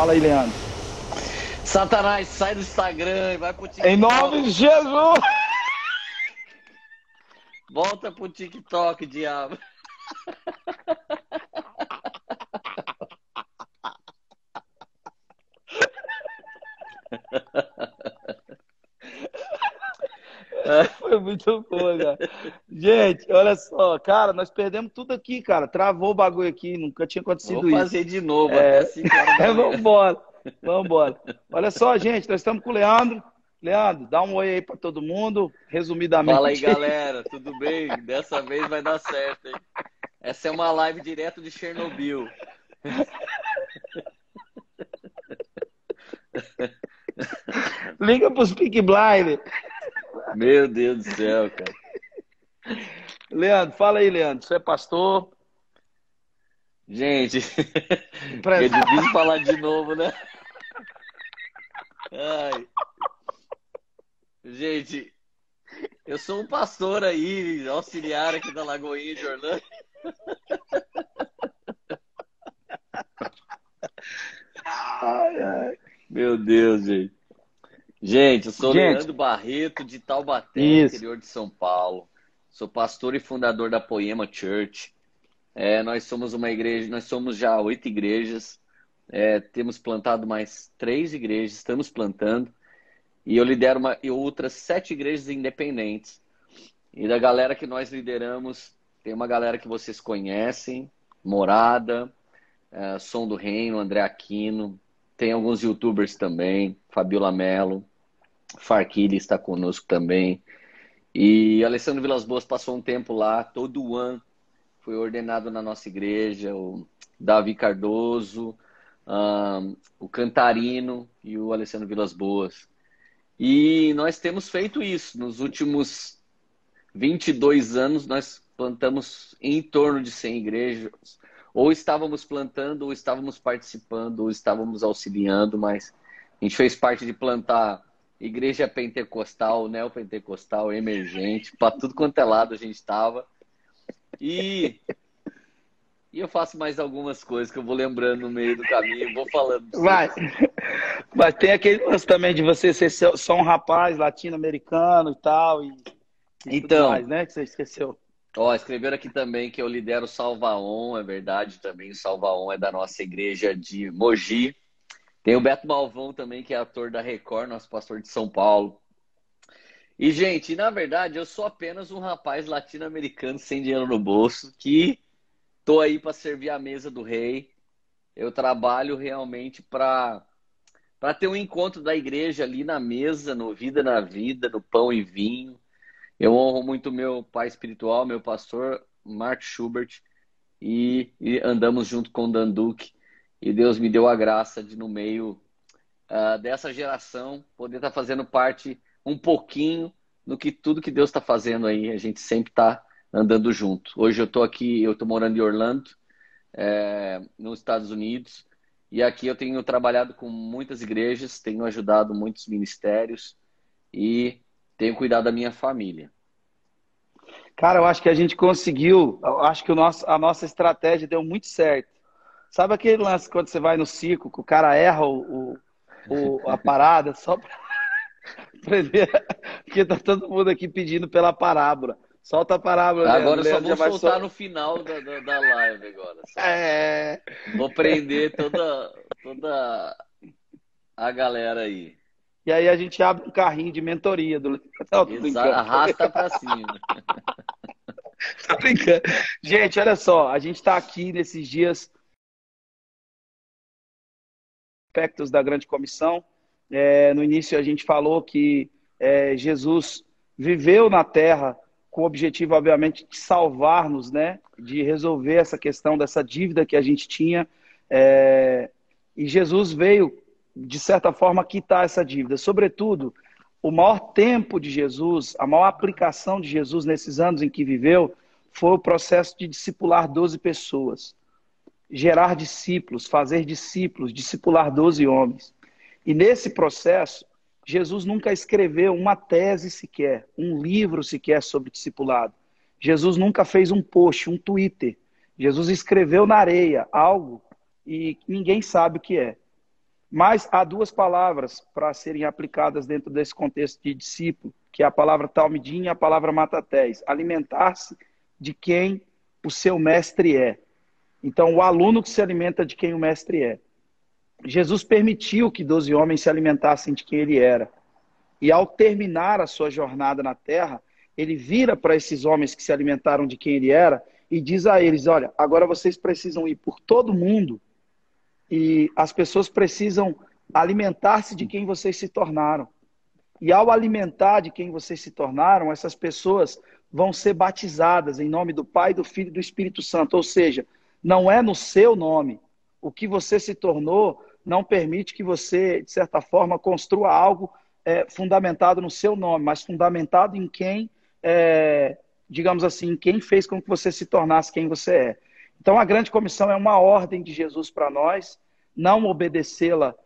Fala aí, Leandro. Satanás, sai do Instagram e vai pro TikTok. Em nome de Jesus! Volta pro TikTok, diabo. Foi muito boa, cara. Gente, olha só, cara, nós perdemos tudo aqui, cara. Travou o bagulho aqui, nunca tinha Vou acontecido isso. fazer de novo, até 5 horas da manhã. Vambora, vambora. Olha só, gente, nós estamos com o Leandro. Leandro, dá um oi aí pra todo mundo, Fala aí, resumidamente. galera, tudo bem? Dessa vez vai dar certo, hein? Essa é uma live direto de Chernobyl. Liga pros Peaky Blinders. Meu Deus do céu, cara. Leandro, fala aí, Leandro. Você é pastor? Gente, é difícil falar de novo, né? Ai. Gente, eu sou um pastor aí, auxiliar aqui da Lagoinha de Orlando. Ai, ai. Meu Deus, gente. Gente, eu sou Gente, Leandro Barreto, de Taubaté, isso. interior de São Paulo. Sou pastor e fundador da Poema Church. Nós somos uma igreja, nós somos já 8 igrejas. Temos plantado mais 3 igrejas, estamos plantando. E eu lidero outras 7 igrejas independentes. E da galera que nós lideramos, tem uma galera que vocês conhecem, Morada, Som do Reino, André Aquino. Tem alguns youtubers também, Fabiola Mello, Farquille está conosco também. E Alessandro Vilas Boas passou um tempo lá, todo ano foi ordenado na nossa igreja, o Davi Cardoso, o Cantarino e o Alessandro Vilas Boas. E nós temos feito isso. Nos últimos 22 anos, nós plantamos em torno de 100 igrejas. Ou estávamos plantando, ou estávamos participando, ou estávamos auxiliando, mas a gente fez parte de plantar igreja pentecostal, neopentecostal, emergente, para tudo quanto é lado a gente estava. E eu faço mais algumas coisas que eu vou lembrando no meio do caminho, vou falando. Vai. Mas tem aquele lance também de você ser só um rapaz latino-americano e tal, e tudo mais, né? Que você esqueceu. Escreveram aqui também que eu lidero o Salvaon, é verdade também. O Salvaon é da nossa igreja de Mogi. Tem o Beto Malvão também, que é ator da Record, nosso pastor de São Paulo. E, gente, na verdade, eu sou apenas um rapaz latino-americano sem dinheiro no bolso, que tô aí para servir a mesa do rei. Eu trabalho realmente para ter um encontro da igreja ali na mesa, no Vida na Vida, no Pão e Vinho. Eu honro muito meu pai espiritual, meu pastor, Mark Schubert, e andamos junto com o Dan Duque. E Deus me deu a graça de, no meio dessa geração, poder estar fazendo parte um pouquinho do que tudo que Deus está fazendo aí. A gente sempre está andando junto. Hoje eu estou aqui, eu estou morando em Orlando, nos Estados Unidos, e aqui eu tenho trabalhado com muitas igrejas, tenho ajudado muitos ministérios e tenho cuidado da minha família. Cara, eu acho que a gente conseguiu, eu acho que a nossa estratégia deu muito certo. Sabe aquele lance quando você vai no circo, que o cara erra a parada só para aprender? Porque tá todo mundo aqui pedindo pela parábola. Solta a parábola, Agora Leandro. eu só Leandro já vou vai soltar no final da live agora. Só. Vou prender toda a galera aí. E aí a gente abre um carrinho de mentoria do Leandro. Não, tô brincando. Arrasta pra cima. Tô brincando. Gente, olha só, a gente tá aqui nesses dias aspectos da grande comissão. No início a gente falou que Jesus viveu na Terra com o objetivo, obviamente, de salvar-nos, né? De resolver essa questão dessa dívida que a gente tinha. E Jesus veio, de certa forma, quitar essa dívida. Sobretudo, o maior tempo de Jesus, a maior aplicação de Jesus nesses anos em que viveu, foi o processo de discipular 12 pessoas. Gerar discípulos, fazer discípulos, discipular 12 homens. E nesse processo, Jesus nunca escreveu uma tese sequer, um livro sequer sobre discipulado. Jesus nunca fez um post, um Twitter. Jesus escreveu na areia algo e ninguém sabe o que é. Mas há duas palavras para serem aplicadas dentro desse contexto de discípulo, que é a palavra talmidim e a palavra matatés. Alimentar-se de quem o seu mestre é. Então, o aluno que se alimenta de quem o mestre é. Jesus permitiu que 12 homens se alimentassem de quem ele era. E ao terminar a sua jornada na terra, ele vira para esses homens que se alimentaram de quem ele era e diz a eles, olha, agora vocês precisam ir por todo mundo e as pessoas precisam alimentar-se de quem vocês se tornaram. E ao alimentar de quem vocês se tornaram, essas pessoas vão ser batizadas em nome do Pai, do Filho e do Espírito Santo. Ou seja, não é no seu nome. O que você se tornou não permite que você, de certa forma, construa algo fundamentado no seu nome, mas fundamentado em quem, digamos assim, em quem fez com que você se tornasse quem você é. Então, a grande comissão é uma ordem de Jesus para nós. Não obedecê-la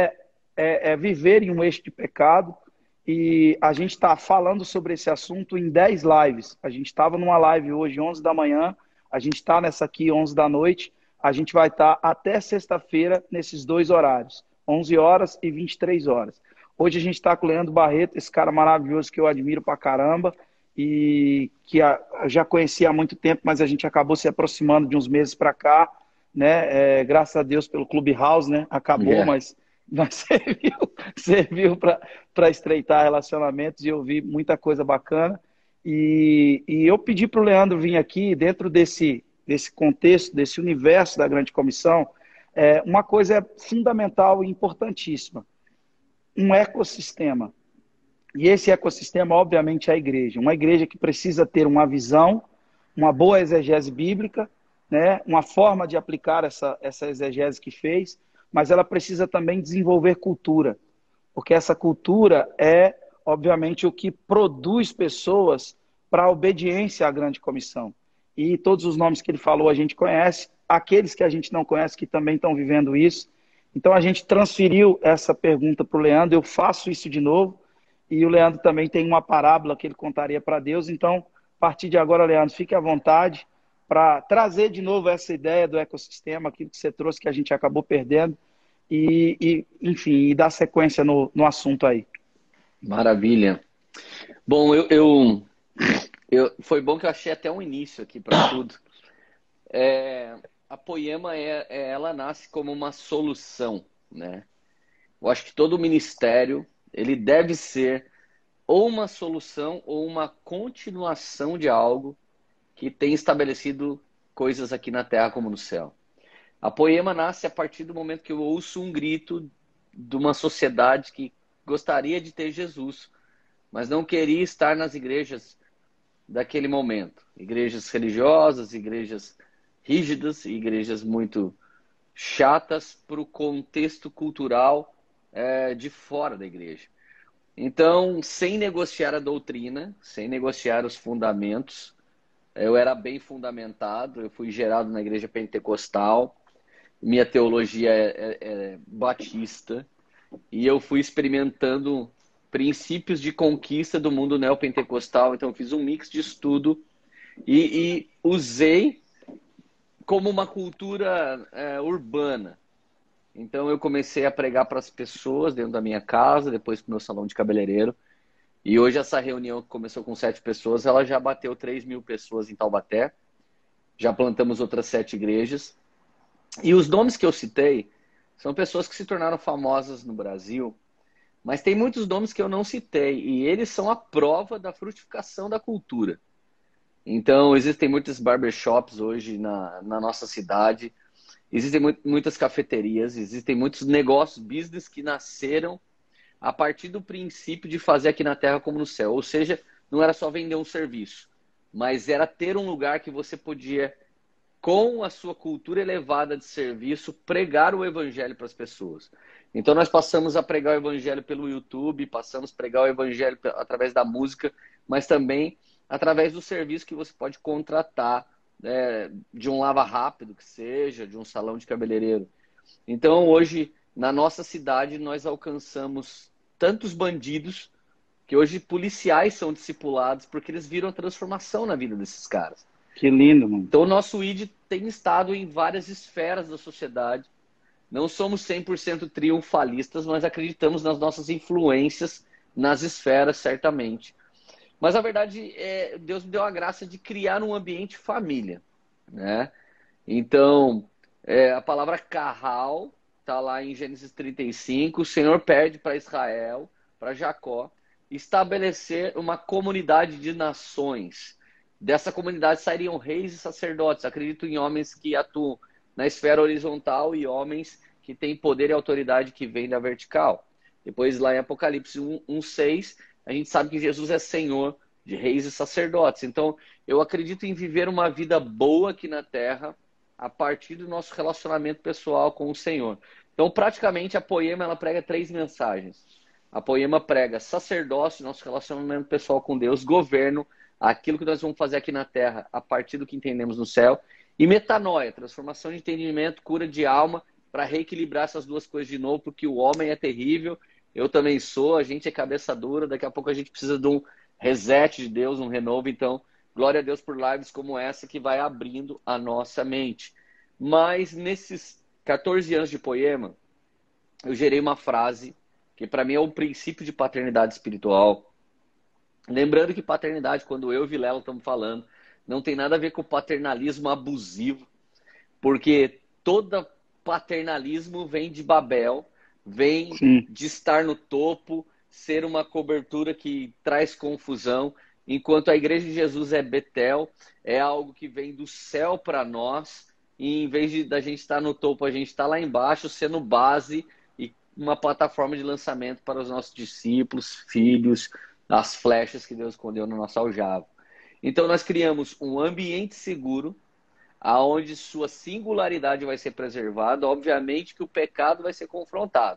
é viver em um eixo de pecado. E a gente está falando sobre esse assunto em 10 lives. A gente estava numa live hoje, 11 da manhã. A gente está nessa aqui, 11 da noite. A gente vai estar até sexta-feira nesses dois horários, 11 horas e 23 horas. Hoje a gente está com o Leandro Barreto, esse cara maravilhoso que eu admiro pra caramba e que já conhecia há muito tempo, mas a gente acabou se aproximando de uns meses para cá, né? Graças a Deus pelo Clubhouse, né? Acabou, mas serviu para estreitar relacionamentos e eu vi muita coisa bacana. E eu pedi para o Leandro vir aqui, dentro desse contexto, desse universo da grande comissão, uma coisa é fundamental e importantíssima: um ecossistema. E esse ecossistema, obviamente, é a igreja. Uma igreja que precisa ter uma visão, uma boa exegese bíblica, né? Uma forma de aplicar essa exegese que fez, mas ela precisa também desenvolver cultura, porque essa cultura é, obviamente, o que produz pessoas para a obediência à grande comissão. E todos os nomes que ele falou a gente conhece, aqueles que a gente não conhece que também estão vivendo isso. Então a gente transferiu essa pergunta para o Leandro, eu faço isso de novo, e o Leandro também tem uma parábola que ele contaria para Deus. Então, a partir de agora, Leandro, fique à vontade para trazer de novo essa ideia do ecossistema, aquilo que você trouxe que a gente acabou perdendo, enfim, e dar sequência no assunto aí. Maravilha. Bom, foi bom que eu achei até um início aqui para tudo. A Poema, ela nasce como uma solução, né? Eu acho que todo ministério, ele deve ser ou uma solução ou uma continuação de algo que tem estabelecido coisas aqui na terra como no céu. A Poema nasce a partir do momento que eu ouço um grito de uma sociedade que gostaria de ter Jesus, mas não queria estar nas igrejas daquele momento. Igrejas religiosas, igrejas rígidas, igrejas muito chatas para o contexto cultural de fora da igreja. Então, sem negociar a doutrina, sem negociar os fundamentos, eu era bem fundamentado, eu fui gerado na igreja pentecostal, minha teologia é batista, e eu fui experimentando princípios de conquista do mundo neopentecostal. Então eu fiz um mix de estudo e usei como uma cultura urbana. Então eu comecei a pregar para as pessoas dentro da minha casa, depois para o meu salão de cabeleireiro. E hoje essa reunião que começou com 7 pessoas, ela já bateu 3.000 pessoas em Taubaté. Já plantamos outras 7 igrejas. E os nomes que eu citei são pessoas que se tornaram famosas no Brasil, mas tem muitos nomes que eu não citei, e eles são a prova da frutificação da cultura. Então, existem muitos barbershops hoje na nossa cidade, existem muitas cafeterias, existem muitos negócios, business que nasceram a partir do princípio de fazer aqui na terra como no céu. Ou seja, não era só vender um serviço, mas era ter um lugar que você podia, com a sua cultura elevada de serviço, pregar o evangelho para as pessoas. Então nós passamos a pregar o evangelho pelo YouTube, passamos a pregar o evangelho através da música, mas também através do serviço que você pode contratar, de um lava rápido que seja, de um salão de cabeleireiro. Então hoje, na nossa cidade, nós alcançamos tantos bandidos que hoje policiais são discipulados porque eles viram a transformação na vida desses caras. Que lindo, mano. Então, o nosso ID tem estado em várias esferas da sociedade, Não somos 100% triunfalistas, mas acreditamos nas nossas influências nas esferas, certamente. Mas a verdade é, Deus me deu a graça de criar um ambiente família, né? Então, a palavra carral está lá em Gênesis 35. O Senhor pede para Israel, para Jacó, estabelecer uma comunidade de nações. Dessa comunidade sairiam reis e sacerdotes. Acredito em homens que atuam na esfera horizontal e homens que têm poder e autoridade que vêm da vertical. Depois, lá em Apocalipse 1:6, a gente sabe que Jesus é Senhor de reis e sacerdotes. Então, eu acredito em viver uma vida boa aqui na Terra a partir do nosso relacionamento pessoal com o Senhor. Então, praticamente, a Poema ela prega 3 mensagens. A Poema prega sacerdócio, nosso relacionamento pessoal com Deus, governo, aquilo que nós vamos fazer aqui na Terra a partir do que entendemos no céu, e metanoia, transformação de entendimento, cura de alma, para reequilibrar essas duas coisas de novo, porque o homem é terrível, eu também sou, a gente é cabeça dura, daqui a pouco a gente precisa de um reset de Deus, um renovo. Então, glória a Deus por lives como essa que vai abrindo a nossa mente. Mas nesses 14 anos de Poema, eu gerei uma frase que para mim é o princípio de paternidade espiritual. Lembrando que paternidade, quando eu e Vilela estamos falando, não tem nada a ver com paternalismo abusivo, porque todo paternalismo vem de Babel, vem Sim. de estar no topo, ser uma cobertura que traz confusão, enquanto a Igreja de Jesus é Betel, é algo que vem do céu para nós, e em vez de da gente estar no topo, a gente está lá embaixo, sendo base e uma plataforma de lançamento para os nossos discípulos, filhos, as flechas que Deus escondeu no nosso aljava. Então nós criamos um ambiente seguro, aonde sua singularidade vai ser preservada. Obviamente que o pecado vai ser confrontado,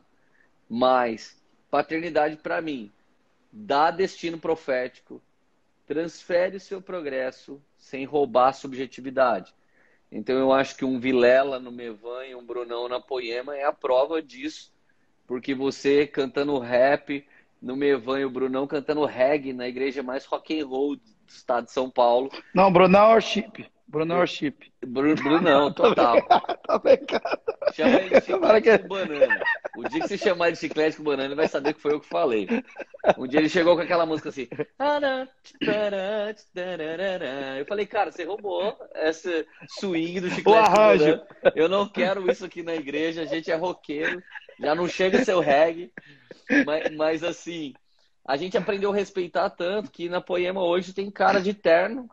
mas paternidade para mim dá destino profético, transfere o seu progresso sem roubar a subjetividade. Então eu acho que um Vilela no Mevan e um Brunão na Poema é a prova disso, porque você cantando rap no Mevan e o Brunão cantando reggae na igreja mais rock and roll do estado de São Paulo. Não, Brunão Worship. Brunão Worship. Brunão, Tô total. brincando, tô brincando. Chama ele de Tomara chiclete que... com banana. O dia que você chamar ele de chiclete com banana, ele vai saber que foi eu que falei. Um dia ele chegou com aquela música assim. Eu falei, cara, você roubou essa swing do O chiclete com arranjo. banana. Eu não quero isso aqui na igreja, a gente é roqueiro, já não chega seu reggae. Mas assim, a gente aprendeu a respeitar tanto que na Poema hoje tem cara de terno,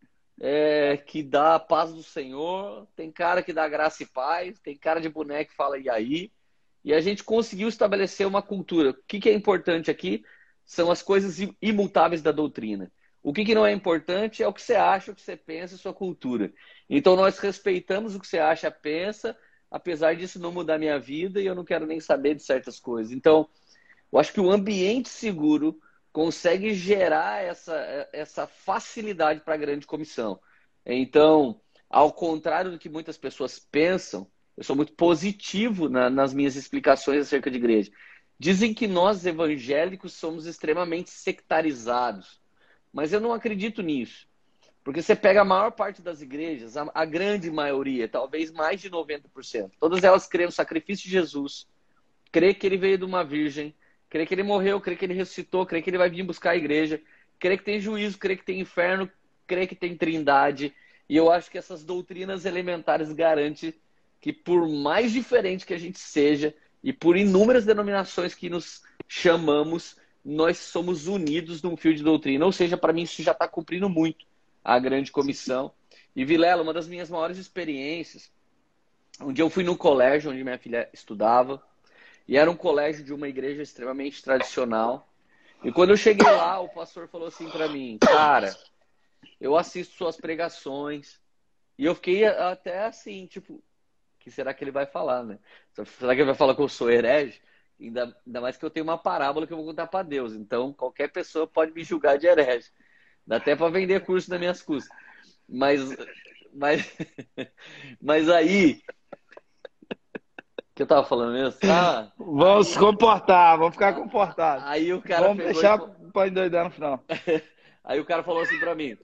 que dá a paz do Senhor, tem cara que dá graça e paz, tem cara de boneco que fala e aí. E a gente conseguiu estabelecer uma cultura. O que é importante aqui são as coisas imutáveis da doutrina. O que não é importante é o que você acha, o que você pensa, a sua cultura. Então nós respeitamos o que você acha, pensa, apesar disso não mudar minha vida e eu não quero nem saber de certas coisas. Então, eu acho que o ambiente seguro consegue gerar essa facilidade para a grande comissão. Então, ao contrário do que muitas pessoas pensam, eu sou muito positivo nas minhas explicações acerca de igreja. Dizem que nós evangélicos somos extremamente sectarizados, mas eu não acredito nisso. Porque você pega a maior parte das igrejas, a grande maioria, talvez mais de 90%, todas elas creem no sacrifício de Jesus, crê que ele veio de uma virgem, crê que ele morreu, crê que ele ressuscitou, crê que ele vai vir buscar a igreja, crê que tem juízo, crê que tem inferno, crê que tem trindade. E eu acho que essas doutrinas elementares garantem que, por mais diferente que a gente seja, e por inúmeras denominações que nos chamamos, nós somos unidos num fio de doutrina. Ou seja, para mim isso já está cumprindo muito a grande comissão. E Vilela, uma das minhas maiores experiências, um dia eu fui no colégio onde minha filha estudava, e era um colégio de uma igreja extremamente tradicional. E quando eu cheguei lá, o pastor falou assim para mim, cara, eu assisto suas pregações. E eu fiquei até assim, tipo, o que será que ele vai falar, né? Será que ele vai falar que eu sou herege? Ainda mais que eu tenho uma parábola que eu vou contar para Deus. Então, qualquer pessoa pode me julgar de herege. Dá até para vender curso nas minhas custas. Mas, mas aí... O que eu tava falando mesmo? Vamos se comportar, vamos ficar comportados. Aí o cara Vamos deixar para endoidar no final. Aí o cara falou assim pra mim: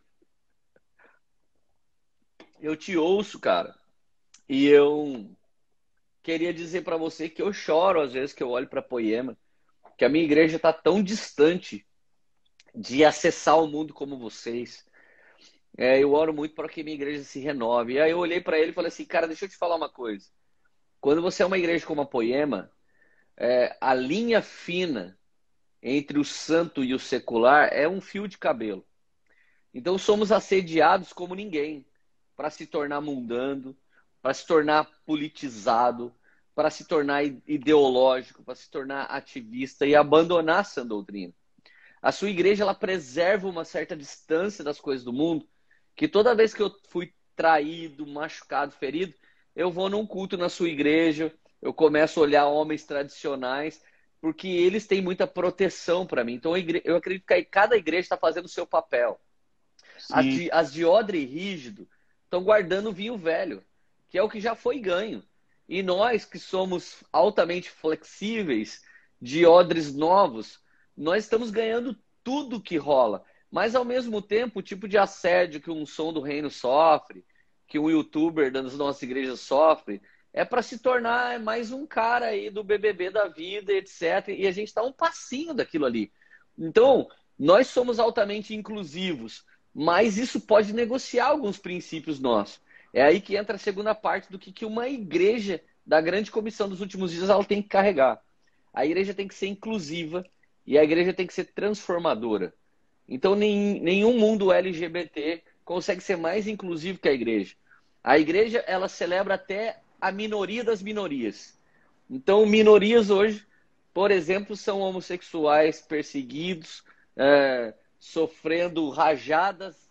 eu te ouço, cara, e eu queria dizer para você que eu choro às vezes que eu olho para Poema, que a minha igreja está tão distante de acessar o mundo como vocês. Eu oro muito para que minha igreja se renove. E aí eu olhei para ele e falei assim, cara, deixa eu te falar uma coisa. Quando você é uma igreja como a Poema, a linha fina entre o santo e o secular é um fio de cabelo. Então somos assediados como ninguém para se tornar mundano, para se tornar politizado, para se tornar ideológico, para se tornar ativista e abandonar a sã doutrina. A sua igreja ela preserva uma certa distância das coisas do mundo, que toda vez que eu fui traído, machucado, ferido, eu vou num culto na sua igreja, eu começo a olhar homens tradicionais, porque eles têm muita proteção para mim. Então eu acredito que cada igreja está fazendo o seu papel. As de odre rígido estão guardando vinho velho, que é o que já foi ganho. E nós que somos altamente flexíveis, de odres novos, nós estamos ganhando tudo que rola. Mas, ao mesmo tempo, o tipo de assédio que um som do reino sofre, que um youtuber das nossas igrejas sofre, é para se tornar mais um cara aí do BBB da vida, etc. E a gente está um passinho daquilo ali. Então, nós somos altamente inclusivos, mas isso pode negociar alguns princípios nossos. É aí que entra a segunda parte do que uma igreja da grande comissão dos últimos dias ela tem que carregar. A igreja tem que ser inclusiva e a igreja tem que ser transformadora. Então, nenhum mundo LGBT consegue ser mais inclusivo que a igreja. A igreja, ela celebra até a minoria das minorias. Então, minorias hoje, por exemplo, são homossexuais perseguidos, sofrendo rajadas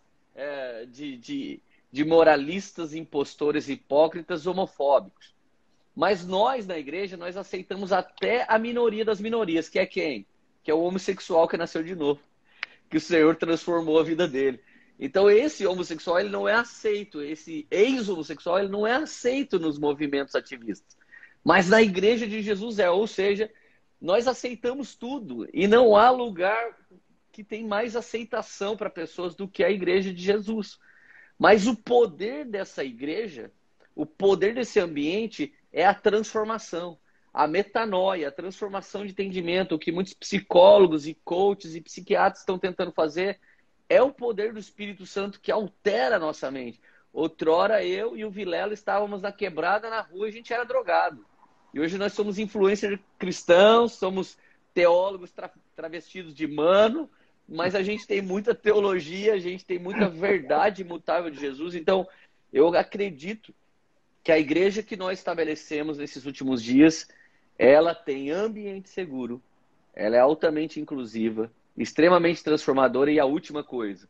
de moralistas, impostores, hipócritas, homofóbicos. Mas nós, na igreja, nós aceitamos até a minoria das minorias, que é quem? Que é o homossexual que nasceu de novo, que o Senhor transformou a vida dele. Então esse homossexual ele não é aceito, esse ex-homossexual ele não é aceito nos movimentos ativistas. Mas na igreja de Jesus ou seja, nós aceitamos tudo e não há lugar que tem mais aceitação para pessoas do que a igreja de Jesus. Mas o poder dessa igreja, o poder desse ambiente é a transformação, a metanoia, a transformação de entendimento, o que muitos psicólogos e coaches e psiquiatras estão tentando fazer é o poder do Espírito Santo que altera a nossa mente. Outrora eu e o Vilela estávamos na quebrada, na rua, e a gente era drogado. E hoje nós somos influencers cristãos, somos teólogos travestidos de mano, mas a gente tem muita teologia, a gente tem muita verdade imutável de Jesus. Então, eu acredito que a igreja que nós estabelecemos nesses últimos dias, ela tem ambiente seguro, ela é altamente inclusiva, extremamente transformadora e a última coisa.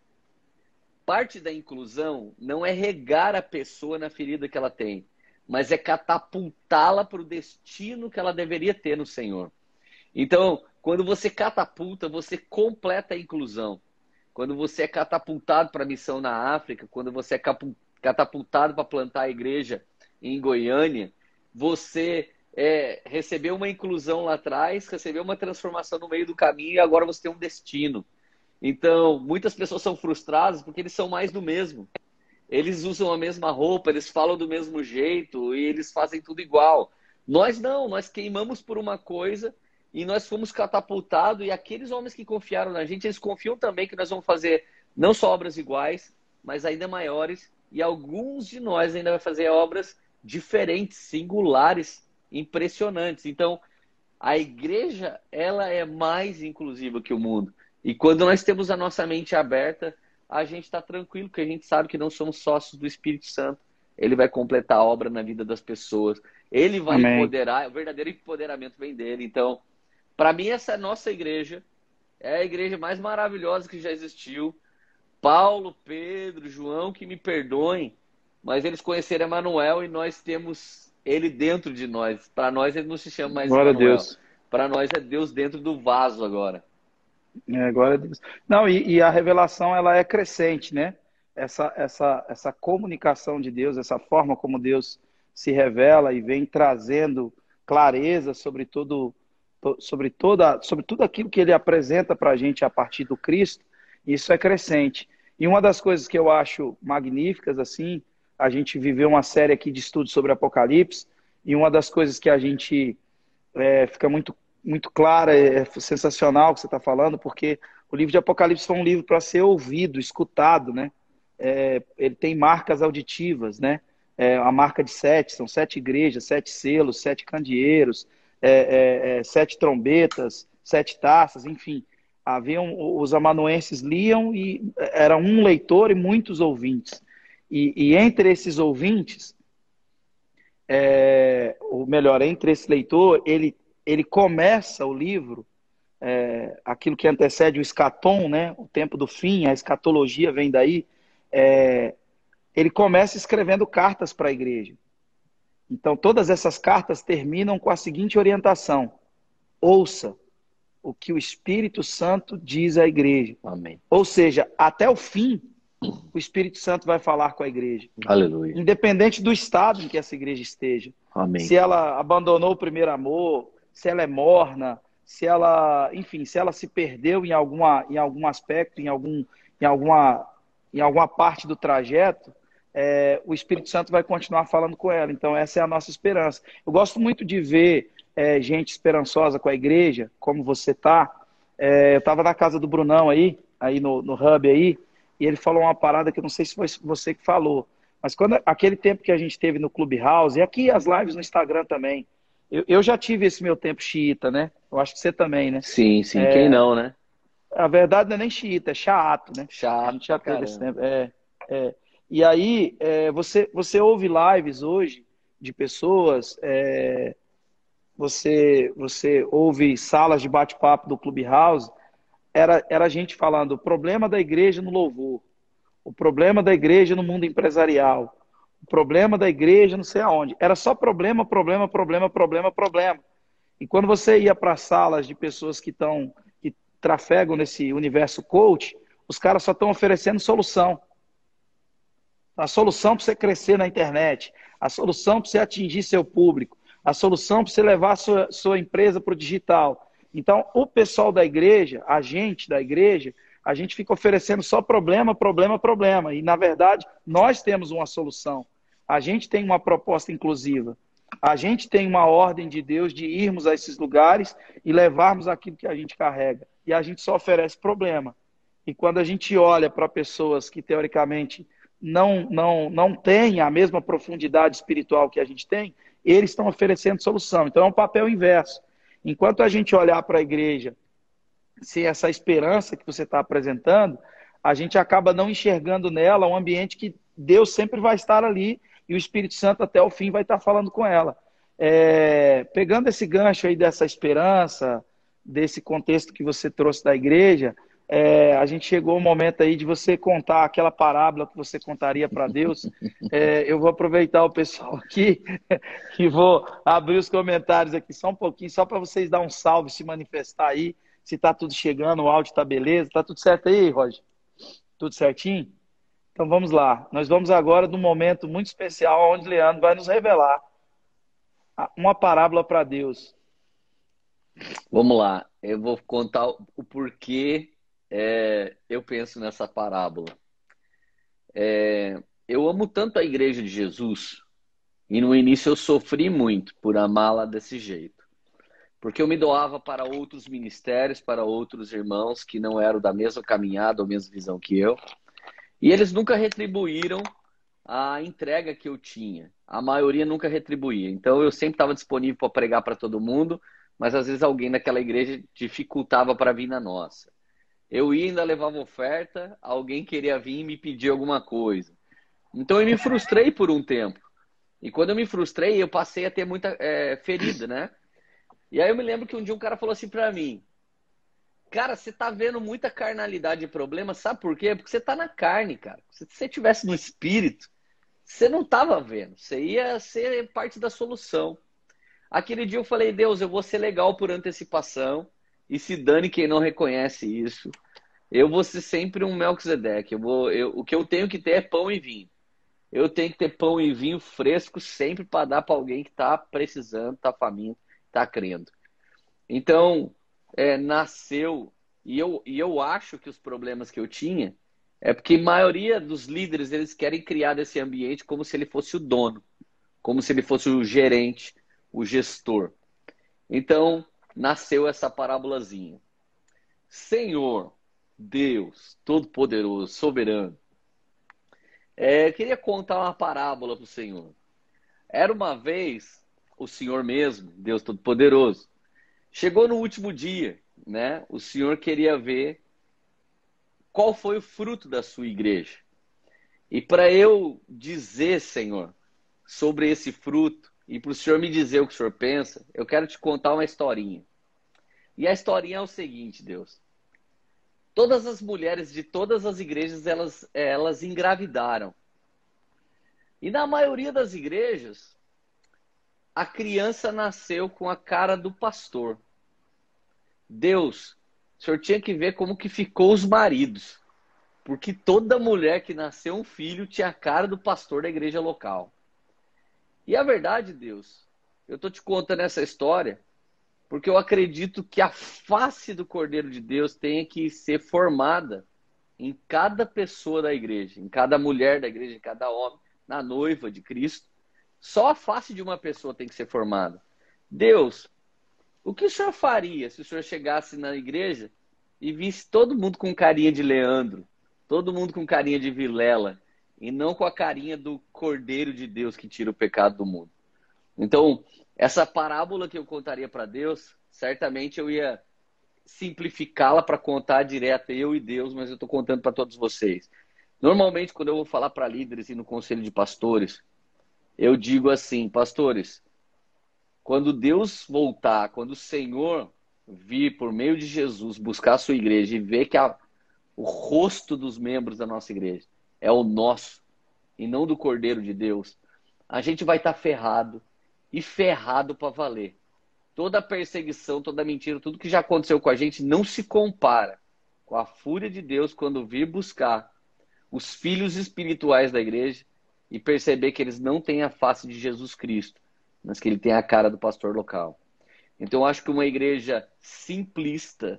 Parte da inclusão não é regar a pessoa na ferida que ela tem, mas é catapultá-la para o destino que ela deveria ter no Senhor. Então, quando você catapulta, você completa a inclusão. Quando você é catapultado para a missão na África, quando você é catapultado para plantar a igreja em Goiânia, você recebeu uma inclusão lá atrás, recebeu uma transformação no meio do caminho e agora você tem um destino. Então, muitas pessoas são frustradas porque eles são mais do mesmo. Eles usam a mesma roupa, eles falam do mesmo jeito e eles fazem tudo igual. Nós não, nós queimamos por uma coisa e nós fomos catapultados e aqueles homens que confiaram na gente, eles confiam também que nós vamos fazer não só obras iguais, mas ainda maiores e alguns de nós ainda vai fazer obras diferentes, singulares, impressionantes. Então, a igreja, ela é mais inclusiva que o mundo. E quando nós temos a nossa mente aberta, a gente está tranquilo, porque a gente sabe que não somos sócios do Espírito Santo. Ele vai completar a obra na vida das pessoas. Ele vai empoderar, o verdadeiro empoderamento vem dele. Então, para mim, essa nossa igreja é a igreja mais maravilhosa que já existiu. Paulo, Pedro, João, que me perdoem, mas eles conheceram Emanuel e nós temos ele dentro de nós. Para nós, ele não se chama mais Glória Emanuel. a Deus. Para nós é Deus dentro do vaso agora. Glória a Deus. Não, e a revelação ela é crescente, né? Essa comunicação de Deus, essa forma como Deus se revela e vem trazendo clareza sobre tudo aquilo que ele apresenta para a gente a partir do Cristo, isso é crescente. E uma das coisas que eu acho magníficas, assim, a gente viveu uma série aqui de estudos sobre Apocalipse, E uma das coisas que a gente fica muito clara, é sensacional o que você está falando, porque o livro de Apocalipse foi um livro para ser ouvido, escutado, né? Ele tem marcas auditivas, né? A marca de 7, são 7 igrejas, 7 selos, 7 candeeiros, 7 trombetas, 7 taças, enfim. Os amanuenses liam e era um leitor e muitos ouvintes. E entre esses ouvintes, ou melhor, entre esse leitor, ele começa o livro, aquilo que antecede o escatom, né? O tempo do fim, a escatologia vem daí. Ele começa escrevendo cartas para a igreja. Então, todas essas cartas terminam com a seguinte orientação: ouça o que o Espírito Santo diz à igreja. Amém. Ou seja, até o fim, o Espírito Santo vai falar com a igreja. Aleluia. Independente do estado em que essa igreja esteja. Amém. Se ela abandonou o primeiro amor, se ela é morna, se ela, enfim, se ela se perdeu em algum aspecto, em alguma parte do trajeto, o Espírito Santo vai continuar falando com ela. Então, essa é a nossa esperança. Eu gosto muito de ver gente esperançosa com a igreja, como você está. Eu estava na casa do Brunão aí no Hub aí, e ele falou uma parada que eu não sei se foi você que falou, mas quando aquele tempo que a gente teve no Clubhouse, e aqui as lives no Instagram também, eu já tive esse meu tempo xiita, né? Eu acho que você também, né? Sim, quem não, né? A verdade não é nem xiita, é chato, né? A Chato gente já pra teve esse caramba. tempo. E aí, você ouve lives hoje de pessoas, você ouve salas de bate-papo do Clubhouse, era gente falando o problema da igreja no louvor, o problema da igreja no mundo empresarial, o problema da igreja não sei aonde. Era só problema, problema, problema, problema, problema. E quando você ia para salas de pessoas que trafegam nesse universo coach, os caras só estão oferecendo solução. A solução para você crescer na internet, a solução para você atingir seu público, a solução para você levar a sua empresa para o digital. Então, o pessoal da igreja, a gente da igreja, a gente fica oferecendo só problema, problema, problema. E, na verdade, nós temos uma solução. A gente tem uma proposta inclusiva. A gente tem uma ordem de Deus de irmos a esses lugares e levarmos aquilo que a gente carrega. E a gente só oferece problema. E quando a gente olha para pessoas que, teoricamente, não têm a mesma profundidade espiritual que a gente tem, eles estão oferecendo solução. Então, é um papel inverso. Enquanto a gente olhar para a igreja sem essa esperança que você está apresentando, a gente acaba não enxergando nela um ambiente que Deus sempre vai estar ali e o Espírito Santo até o fim vai estar falando com ela. Pegando esse gancho aí dessa esperança, desse contexto que você trouxe da igreja, a gente chegou ao momento aí de você contar aquela parábola que você contaria para Deus. Eu vou aproveitar o pessoal aqui e vou abrir os comentários aqui só um pouquinho, só para vocês dar um salve, se manifestar aí, se está tudo chegando, o áudio está beleza, está tudo certo aí, Roger? Tudo certinho? Então vamos lá. Nós vamos agora num momento muito especial onde Leandro vai nos revelar uma parábola para Deus. Vamos lá, eu vou contar o porquê eu penso nessa parábola. Eu amo tanto a Igreja de Jesus, e no início eu sofri muito por amá-la desse jeito. Porque eu me doava para outros ministérios, para outros irmãos que não eram da mesma caminhada ou mesma visão que eu. E eles nunca retribuíram a entrega que eu tinha. A maioria nunca retribuía. Então eu sempre estava disponível para pregar para todo mundo, mas às vezes alguém daquela igreja dificultava para vir na nossa. Eu ia, ainda levava oferta, alguém queria vir e me pedir alguma coisa. Então eu me frustrei por um tempo. E quando eu me frustrei, eu passei a ter muita ferida, né? E aí eu me lembro que um dia um cara falou assim pra mim: cara, você tá vendo muita carnalidade e problema, sabe por quê? Porque você tá na carne, cara. Se você tivesse no espírito, você não tava vendo. Você ia ser parte da solução. Aquele dia eu falei: Deus, eu vou ser legal por antecipação, e se dane quem não reconhece isso. Eu vou ser sempre um Melquisedeque. O que eu tenho que ter é pão e vinho. Eu tenho que ter pão e vinho fresco sempre para dar para alguém que está precisando, está faminto, está crendo. Então, nasceu, e eu acho que os problemas que eu tinha é porque a maioria dos líderes, eles querem criar esse ambiente como se ele fosse o dono. como se ele fosse o gerente, o gestor. Então, nasceu essa parábolazinha. Senhor, Deus, Todo-Poderoso, Soberano, eu queria contar uma parábola para o Senhor. Era uma vez o Senhor mesmo, Deus Todo-Poderoso, chegou no último dia, né? O Senhor queria ver qual foi o fruto da sua igreja. E para eu dizer, Senhor, sobre esse fruto, e para o Senhor me dizer o que o Senhor pensa, eu quero te contar uma historinha. E a historinha é o seguinte, Deus. Todas as mulheres de todas as igrejas, elas engravidaram. E na maioria das igrejas, a criança nasceu com a cara do pastor. Deus, o Senhor tinha que ver como que ficou os maridos. Porque toda mulher que nasceu um filho tinha a cara do pastor da igreja local. E a verdade, Deus, eu estou te contando essa história porque eu acredito que a face do Cordeiro de Deus tenha que ser formada em cada pessoa da igreja, em cada mulher da igreja, em cada homem, na noiva de Cristo. Só a face de uma pessoa tem que ser formada. Deus, o que o Senhor faria se o Senhor chegasse na igreja e visse todo mundo com carinha de Leandro, todo mundo com carinha de Vilela, e não com a carinha do Cordeiro de Deus que tira o pecado do mundo? Então, essa parábola que eu contaria para Deus, certamente eu ia simplificá-la para contar direto eu e Deus, mas eu estou contando para todos vocês. Normalmente, quando eu vou falar para líderes e no conselho de pastores, eu digo assim, pastores, quando Deus voltar, quando o Senhor vir por meio de Jesus buscar a sua igreja e ver que o rosto dos membros da nossa igreja é o nosso e não do Cordeiro de Deus, a gente vai estar ferrado e ferrado para valer. Toda a perseguição, toda a mentira, tudo que já aconteceu com a gente não se compara com a fúria de Deus quando vir buscar os filhos espirituais da igreja e perceber que eles não têm a face de Jesus Cristo, mas que ele tem a cara do pastor local. Então eu acho que uma igreja simplista,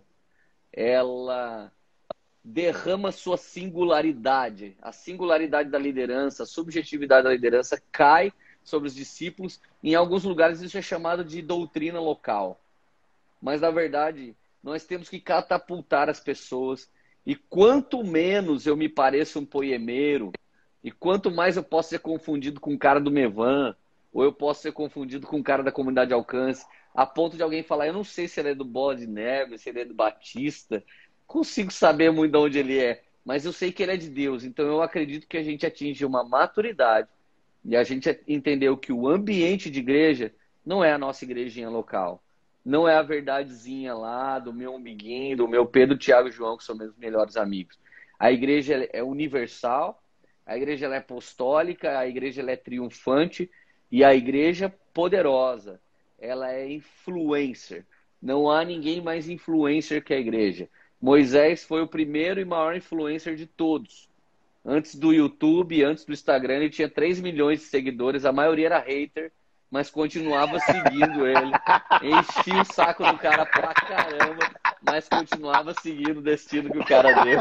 ela derrama sua singularidade, a singularidade da liderança, a subjetividade da liderança cai sobre os discípulos. Em alguns lugares isso é chamado de doutrina local. Mas, na verdade, nós temos que catapultar as pessoas. E quanto menos eu me pareço um poemeiro, e quanto mais eu posso ser confundido com o cara do Mevan, ou eu posso ser confundido com o cara da comunidade de alcance, a ponto de alguém falar, eu não sei se ele é do Bola de Neve, se ele é do Batista, consigo saber muito de onde ele é, mas eu sei que ele é de Deus. Então eu acredito que a gente atinge uma maturidade e a gente entendeu que o ambiente de igreja não é a nossa igrejinha local. Não é a verdadezinha lá do meu umbiguinho, do meu Pedro, Tiago e João, que são meus melhores amigos. A igreja é universal, a igreja ela é apostólica, a igreja ela é triunfante e a igreja poderosa. Ela é influencer. Não há ninguém mais influencer que a igreja. Moisés foi o primeiro e maior influencer de todos. Antes do YouTube, antes do Instagram, ele tinha 3 milhões de seguidores, a maioria era hater, mas continuava seguindo ele. Enchia o saco do cara pra caramba, mas continuava seguindo o destino que o cara deu.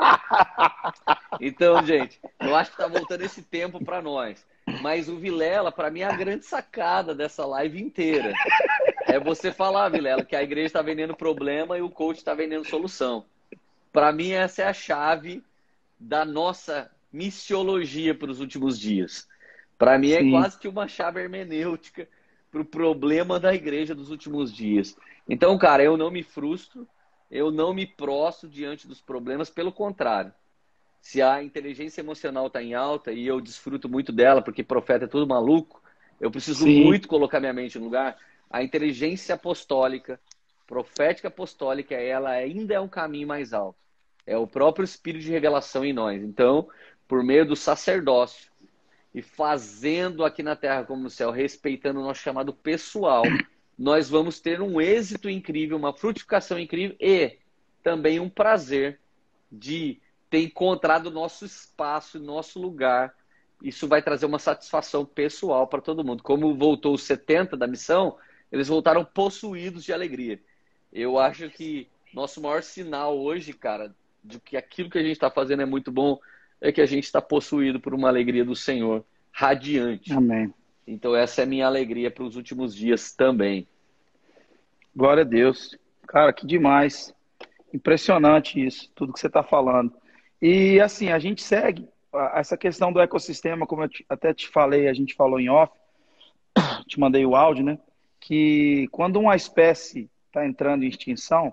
Então, gente, eu acho que tá voltando esse tempo pra nós. Mas o Vilela, pra mim, é a grande sacada dessa live inteira. É você falar, Vilela, que a igreja tá vendendo problema e o coach tá vendendo solução. Pra mim, essa é a chave da nossa missiologia para os últimos dias. Para mim é quase que uma chave hermenêutica para o problema da igreja dos últimos dias. Então, cara, eu não me frustro, eu não me prostro diante dos problemas, pelo contrário. Se a inteligência emocional está em alta e eu desfruto muito dela, porque profeta é tudo maluco, eu preciso muito colocar minha mente no lugar. A inteligência apostólica, profética apostólica, ela ainda é um caminho mais alto. É o próprio Espírito de revelação em nós. Então, por meio do sacerdócio e fazendo aqui na terra como no céu, respeitando o nosso chamado pessoal, nós vamos ter um êxito incrível, uma frutificação incrível e também um prazer de ter encontrado o nosso espaço, nosso lugar. Isso vai trazer uma satisfação pessoal para todo mundo. Como voltou os 70 da missão, eles voltaram possuídos de alegria. Eu acho que nosso maior sinal hoje, cara, de que aquilo que a gente está fazendo é muito bom, é que a gente está possuído por uma alegria do Senhor radiante. Amém. Então essa é a minha alegria para os últimos dias também. Glória a Deus. Cara, que demais. Impressionante isso, tudo que você está falando. E assim, a gente segue essa questão do ecossistema, como até te falei, a gente falou em off, te mandei o áudio, né? Que quando uma espécie está entrando em extinção,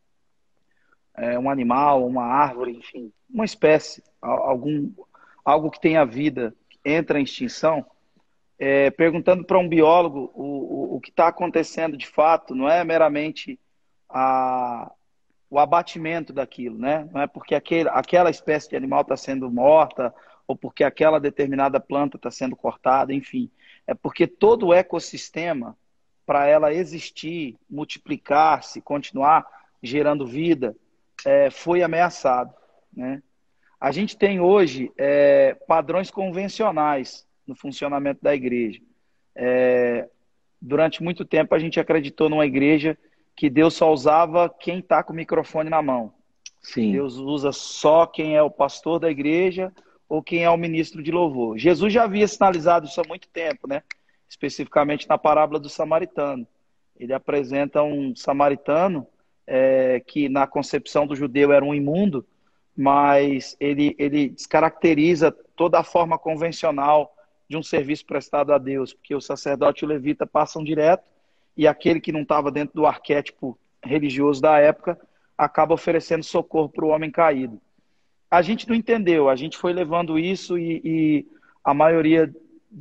um animal, uma árvore, enfim, uma espécie, algo que tenha vida entra em extinção, perguntando para um biólogo o que está acontecendo de fato, não é meramente a, o abatimento daquilo, né? Não é porque aquela espécie de animal está sendo morta ou porque aquela determinada planta está sendo cortada, enfim. É porque todo o ecossistema, para ela existir, multiplicar-se, continuar gerando vida, foi ameaçado, né? A gente tem hoje padrões convencionais no funcionamento da igreja. Durante muito tempo a gente acreditou numa igreja que Deus só usava quem está com o microfone na mão. Sim, Deus usa só quem é o pastor da igreja ou quem é o ministro de louvor. Jesus já havia sinalizado isso há muito tempo, né? Especificamente na parábola do samaritano. Ele apresenta um samaritano que na concepção do judeu era um imundo, mas ele descaracteriza toda a forma convencional de um serviço prestado a Deus, porque o sacerdote e o levita passam direto e aquele que não estava dentro do arquétipo religioso da época acaba oferecendo socorro para o homem caído. A gente não entendeu, a gente foi levando isso e a maioria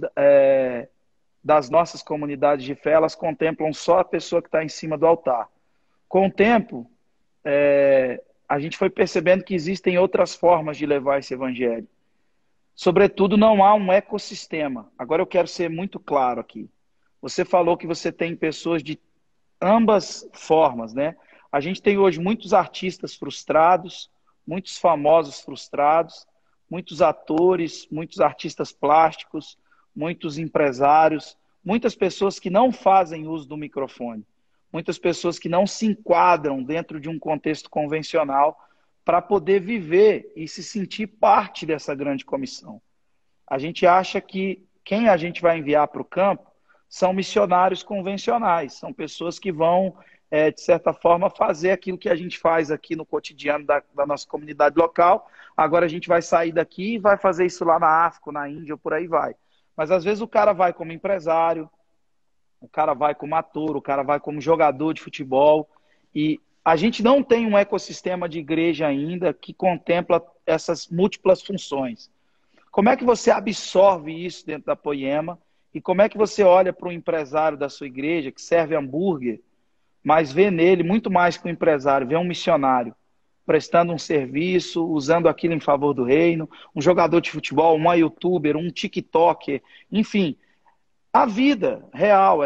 das nossas comunidades de fé, elas contemplam só a pessoa que está em cima do altar. Com o tempo, a gente foi percebendo que existem outras formas de levar esse evangelho. Sobretudo, não há um ecossistema. Agora eu quero ser muito claro aqui. Você falou que você tem pessoas de ambas formas, né? A gente tem hoje muitos artistas frustrados, muitos famosos frustrados, muitos atores, muitos artistas plásticos, muitos empresários, muitas pessoas que não fazem uso do microfone, muitas pessoas que não se enquadram dentro de um contexto convencional para poder viver e se sentir parte dessa grande comissão. A gente acha que quem a gente vai enviar para o campo são missionários convencionais, são pessoas que vão, de certa forma, fazer aquilo que a gente faz aqui no cotidiano da nossa comunidade local. Agora a gente vai sair daqui e vai fazer isso lá na África, na Índia, ou por aí vai. Mas às vezes o cara vai como empresário, o cara vai como ator, o cara vai como jogador de futebol, e a gente não tem um ecossistema de igreja ainda que contempla essas múltiplas funções. Como é que você absorve isso dentro da Poema? E como é que você olha para um empresário da sua igreja que serve hambúrguer, mas vê nele muito mais que um empresário, vê um missionário prestando um serviço, usando aquilo em favor do reino, um jogador de futebol, um youtuber, um TikToker, enfim, a vida real,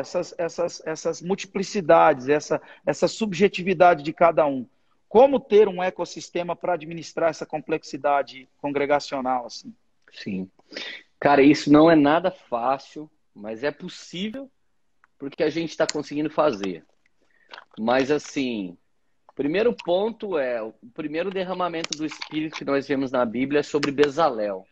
essas multiplicidades, essa subjetividade de cada um. Como ter um ecossistema para administrar essa complexidade congregacional assim? sim. Cara, isso não é nada fácil, mas é possível porque a gente está conseguindo fazer. Mas assim, primeiro ponto o primeiro derramamento do Espírito que nós vemos na Bíblia é sobre Bezalel.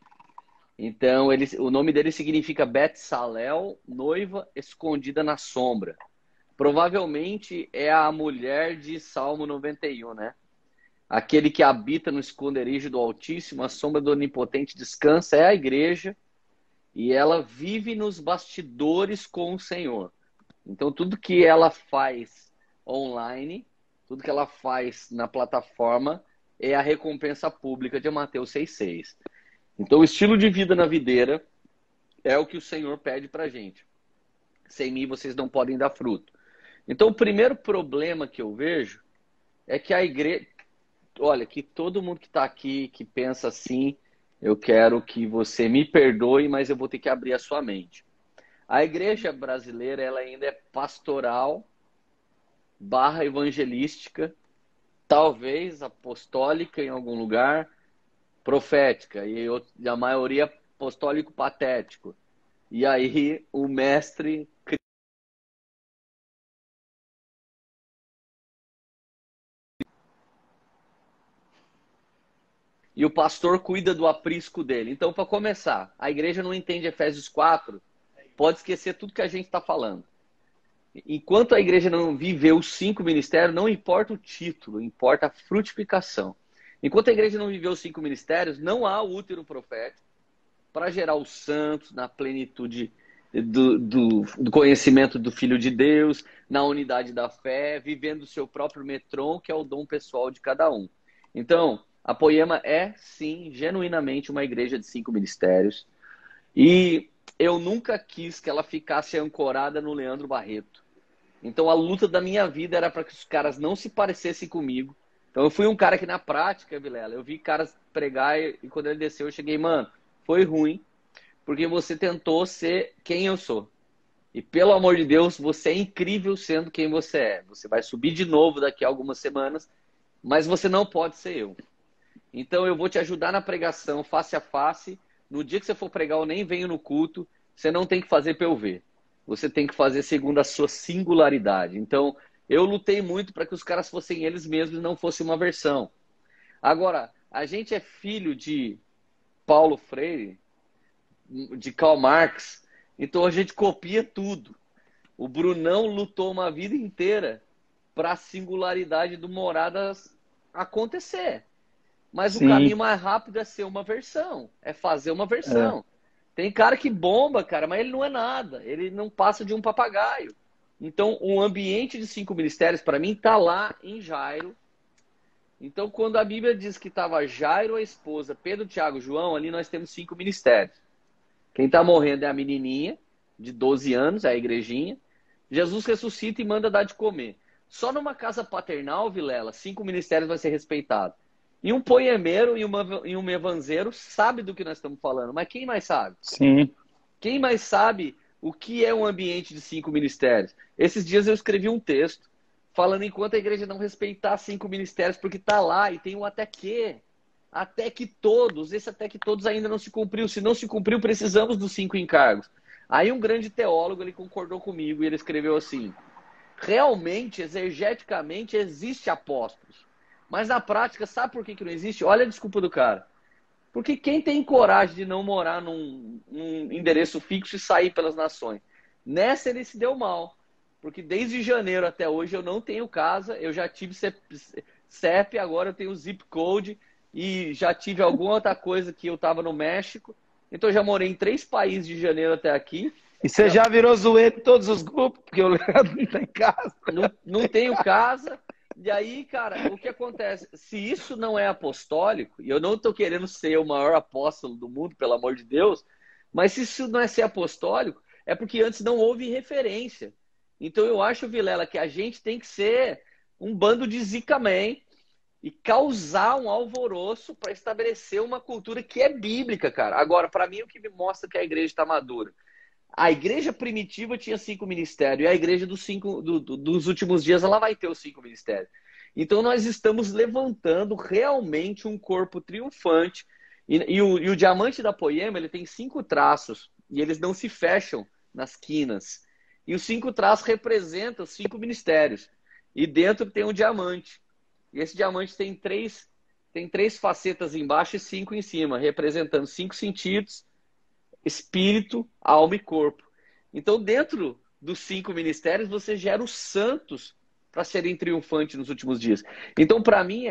Então, o nome dele significa Betsalel, noiva escondida na sombra. Provavelmente é a mulher de Salmo 91, né? Aquele que habita no esconderijo do Altíssimo, a sombra do Onipotente descansa, é a igreja, e ela vive nos bastidores com o Senhor. Então, tudo que ela faz online, tudo que ela faz na plataforma, é a recompensa pública de Mateus 6,6. Então, o estilo de vida na videira é o que o Senhor pede para a gente. Sem mim, vocês não podem dar fruto. Então, o primeiro problema que eu vejo é que a igreja... Olha, que todo mundo que está aqui, que pensa assim, eu quero que você me perdoe, mas eu vou ter que abrir a sua mente. A igreja brasileira, ela ainda é pastoral, barra evangelística, talvez apostólica em algum lugar, profética, e a maioria apostólico patético. E aí o mestre... E o pastor cuida do aprisco dele. Então, para começar, a igreja não entende Efésios 4, pode esquecer tudo que a gente está falando. Enquanto a igreja não viver os 5 ministérios, não importa o título, importa a frutificação. Enquanto a igreja não viver os 5 ministérios, não há útero profético para gerar os santos na plenitude do conhecimento do Filho de Deus, na unidade da fé, vivendo o seu próprio metron, que é o dom pessoal de cada um. Então, a Poema é, sim, genuinamente uma igreja de 5 ministérios. E eu nunca quis que ela ficasse ancorada no Leandro Barreto. Então, a luta da minha vida era para que os caras não se parecessem comigo. Então, eu fui um cara que, na prática, Vilela, eu vi caras pregar e quando ele desceu, eu cheguei, mano, foi ruim, porque você tentou ser quem eu sou. E, pelo amor de Deus, você é incrível sendo quem você é. Você vai subir de novo daqui a algumas semanas, mas você não pode ser eu. Então, eu vou te ajudar na pregação, face a face. No dia que você for pregar, eu nem venho no culto. Você não tem que fazer pra eu ver. Você tem que fazer segundo a sua singularidade. Então, eu lutei muito para que os caras fossem eles mesmos e não fosse uma versão. Agora, a gente é filho de Paulo Freire, de Karl Marx, então a gente copia tudo. O Brunão lutou uma vida inteira para a singularidade do Moradas acontecer. Mas o caminho mais rápido é ser uma versão, é fazer uma versão. Tem cara que bomba, cara, mas ele não é nada. Ele não passa de um papagaio. Então, um ambiente de 5 ministérios, para mim, está lá em Jairo. Então, quando a Bíblia diz que estava Jairo, a esposa, Pedro, Tiago, João, ali nós temos 5 ministérios. Quem está morrendo é a menininha, de 12 anos, é a igrejinha. Jesus ressuscita e manda dar de comer. Só numa casa paternal, Vilela, 5 ministérios vai ser respeitado. E um poemeiro e um evanzeiro sabe do que nós estamos falando. Mas quem mais sabe? Sim. Quem mais sabe o que é um ambiente de 5 ministérios? Esses dias eu escrevi um texto falando enquanto a igreja não respeitar 5 ministérios, porque está lá e tem o até que. Até que todos. Esse até que todos ainda não se cumpriu. Se não se cumpriu, precisamos dos 5 encargos. Aí um grande teólogo, ele concordou comigo e ele escreveu assim: realmente, exegeticamente, existe apóstolos. Mas na prática, sabe por que não existe? Olha a desculpa do cara. Porque quem tem coragem de não morar num endereço fixo e sair pelas nações? Nessa ele se deu mal. Porque desde janeiro até hoje eu não tenho casa, eu já tive CEP, agora eu tenho zip code e já tive alguma outra coisa que eu estava no México. Então eu já morei em 3 países de janeiro até aqui. E você já virou zoeiro em todos os grupos, porque o Leandro não tem casa. Não tenho casa. E aí, cara, o que acontece? Se isso não é apostólico, e eu não estou querendo ser o maior apóstolo do mundo, pelo amor de Deus, mas se isso não é ser apostólico, é porque antes não houve referência. Então eu acho, Vilela, que a gente tem que ser um bando de Zika Man e causar um alvoroço para estabelecer uma cultura que é bíblica, cara. Agora, para mim, o que me mostra que a igreja está madura. A igreja primitiva tinha 5 ministérios, e a igreja dos últimos dias ela vai ter os 5 ministérios. Então nós estamos levantando realmente um corpo triunfante. E o diamante da Poema, ele tem 5 traços, e eles não se fecham nas quinas. E os 5 traços representam os 5 ministérios. E dentro tem um diamante. E esse diamante tem três facetas embaixo e 5 em cima, representando 5 sentidos: espírito, alma e corpo. Então, dentro dos 5 ministérios, você gera os santos para serem triunfantes nos últimos dias. Então, para mim,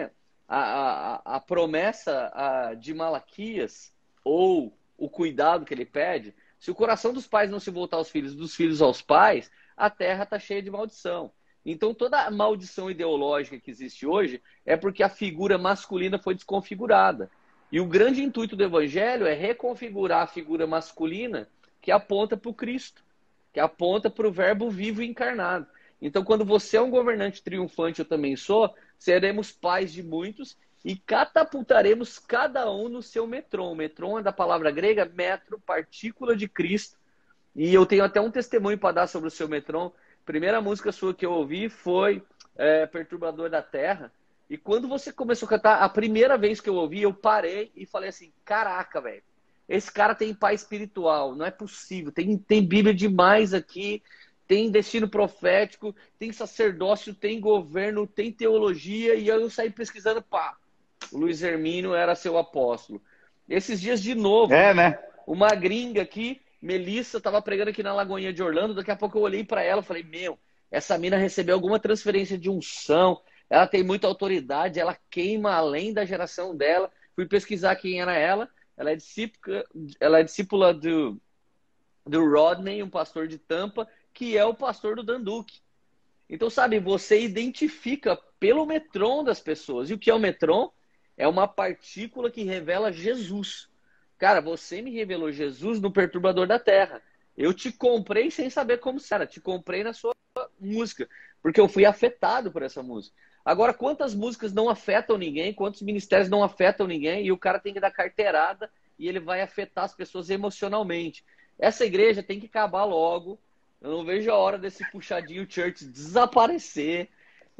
a promessa de Malaquias, ou o cuidado que ele pede, se o coração dos pais não se voltar aos filhos, dos filhos aos pais, a terra está cheia de maldição. Então, toda a maldição ideológica que existe hoje é porque a figura masculina foi desconfigurada. E o grande intuito do evangelho é reconfigurar a figura masculina que aponta para o Cristo, que aponta para o verbo vivo e encarnado. Então, quando você é um governante triunfante, eu também sou, seremos pais de muitos e catapultaremos cada um no seu metron. Metron é da palavra grega metro, partícula de Cristo. E eu tenho até um testemunho para dar sobre o seu metron. A primeira música sua que eu ouvi foi Perturbador da Terra. E quando você começou a cantar, a primeira vez que eu ouvi, eu parei e falei assim: caraca, velho, esse cara tem pai espiritual, não é possível. Tem Bíblia demais aqui, tem destino profético, tem sacerdócio, tem governo, tem teologia. E eu saí pesquisando, pá, o Luiz Hermínio era seu apóstolo. Esses dias de novo, né? uma gringa aqui Melissa estava pregando aqui na Lagoinha de Orlando, daqui a pouco eu olhei para ela e falei, meu, essa mina recebeu alguma transferência de unção, ela tem muita autoridade, ela queima além da geração dela. Fui pesquisar quem era ela é discípula do Rodney, um pastor de Tampa, que é o pastor do Dan Duque. Então, sabe, você identifica pelo metron das pessoas. E o que é o metron? É uma partícula que revela Jesus. Cara, você me revelou Jesus no Perturbador da Terra. Eu te comprei sem saber como era. Te comprei na sua música, porque eu fui afetado por essa música. Agora, quantas músicas não afetam ninguém? Quantos ministérios não afetam ninguém? E o cara tem que dar carteirada e ele vai afetar as pessoas emocionalmente. Essa igreja tem que acabar logo. Eu não vejo a hora desse puxadinho church desaparecer.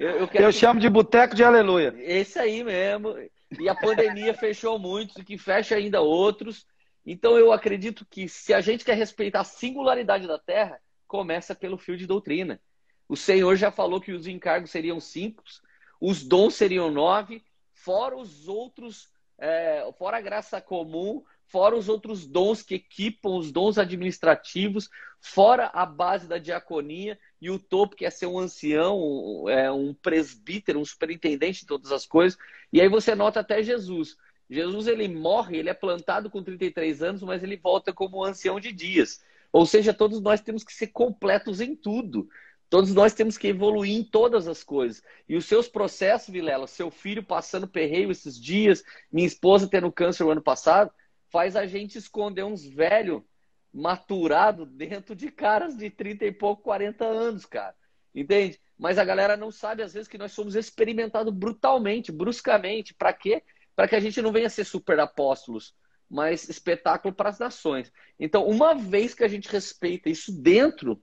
Eu chamo de boteco de aleluia. Esse aí mesmo. E a pandemia fechou muitos e que fecha ainda outros. Então eu acredito que se a gente quer respeitar a singularidade da terra, começa pelo fio de doutrina. O Senhor já falou que os encargos seriam 5, os dons seriam 9, fora os outros, fora a graça comum, fora os outros dons que equipam, os dons administrativos, fora a base da diaconia e o topo, que é ser um ancião, um presbítero, um superintendente de todas as coisas. E aí você nota até Jesus. Jesus, ele morre, ele é plantado com 33 anos, mas ele volta como um ancião de dias. Ou seja, todos nós temos que ser completos em tudo. Todos nós temos que evoluir em todas as coisas. E os seus processos, Vilela, seu filho passando perreio esses dias, minha esposa tendo câncer o ano passado, faz a gente esconder uns velhos maturados dentro de caras de 30 e pouco, 40 anos, cara. Entende? Mas a galera não sabe, às vezes, que nós somos experimentados brutalmente, bruscamente. Para quê? Para que a gente não venha ser super apóstolos, mas espetáculo para as nações. Então, uma vez que a gente respeita isso dentro,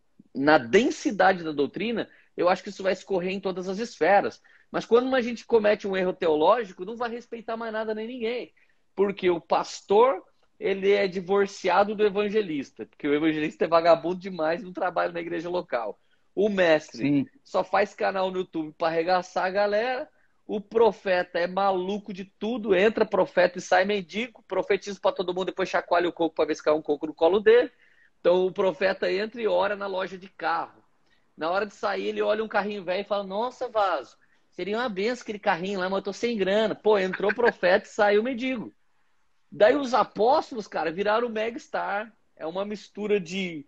na densidade da doutrina, eu acho que isso vai escorrer em todas as esferas. Mas quando a gente comete um erro teológico, não vai respeitar mais nada nem ninguém. Porque o pastor, ele é divorciado do evangelista. Porque o evangelista é vagabundo demais no trabalho na igreja local. O mestre Sim. só faz canal no YouTube para arregaçar a galera. O profeta é maluco de tudo. Entra profeta e sai mendigo. Profetiza para todo mundo, depois chacoalha o coco para ver se cai um coco no colo dele. Então o profeta entra e ora na loja de carro. Na hora de sair, ele olha um carrinho velho e fala, nossa, Vaso, seria uma benção aquele carrinho lá, mas eu tô sem grana. Pô, entrou o profeta e saiu o mendigo. Daí os apóstolos, cara, viraram o megastar. É uma mistura de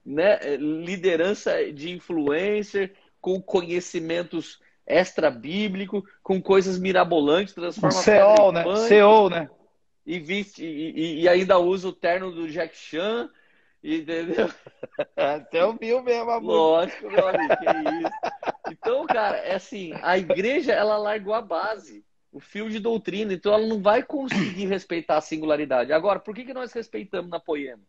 liderança de influencer, com conhecimentos extra-bíblico, com coisas mirabolantes, transforma Um CEO, né? CEO, né? E ainda usa o terno do Jack Chan. Entendeu? Até ouviu mesmo a música. Lógico, meu amigo, que isso. Então, cara, é assim, a igreja, ela largou a base, o fio de doutrina, então ela não vai conseguir respeitar a singularidade. Agora, por que nós respeitamos na Poema?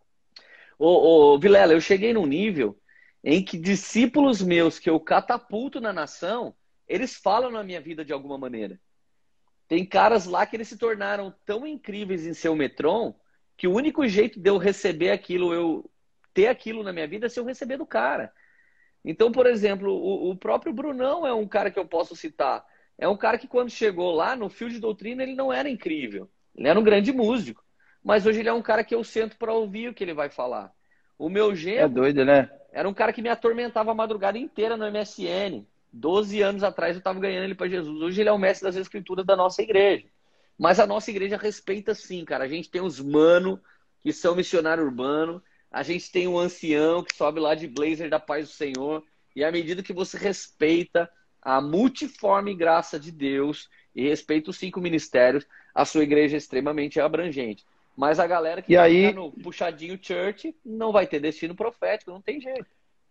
Vilela, eu cheguei num nível em que discípulos meus que eu catapulto na nação, eles falam na minha vida de alguma maneira. Tem caras lá que eles se tornaram tão incríveis em seu metron, que o único jeito de eu receber aquilo, eu ter aquilo na minha vida, é se eu receber do cara. Então, por exemplo, o próprio Brunão é um cara que eu posso citar. É um cara que quando chegou lá, no fio de doutrina, ele não era incrível. Ele era um grande músico. Mas hoje ele é um cara que eu sento para ouvir o que ele vai falar. O meu genro É doido, né? era um cara que me atormentava a madrugada inteira no MSN. 12 anos atrás eu estava ganhando ele para Jesus. Hoje ele é o mestre das escrituras da nossa igreja. Mas a nossa igreja respeita sim, cara. A gente tem os mano que são missionário urbano. A gente tem um ancião que sobe lá de blazer da paz do Senhor. E à medida que você respeita a multiforme graça de Deus e respeita os 5 ministérios, a sua igreja é extremamente abrangente. Mas a galera que vai ficar no puxadinho church não vai ter destino profético, não tem jeito.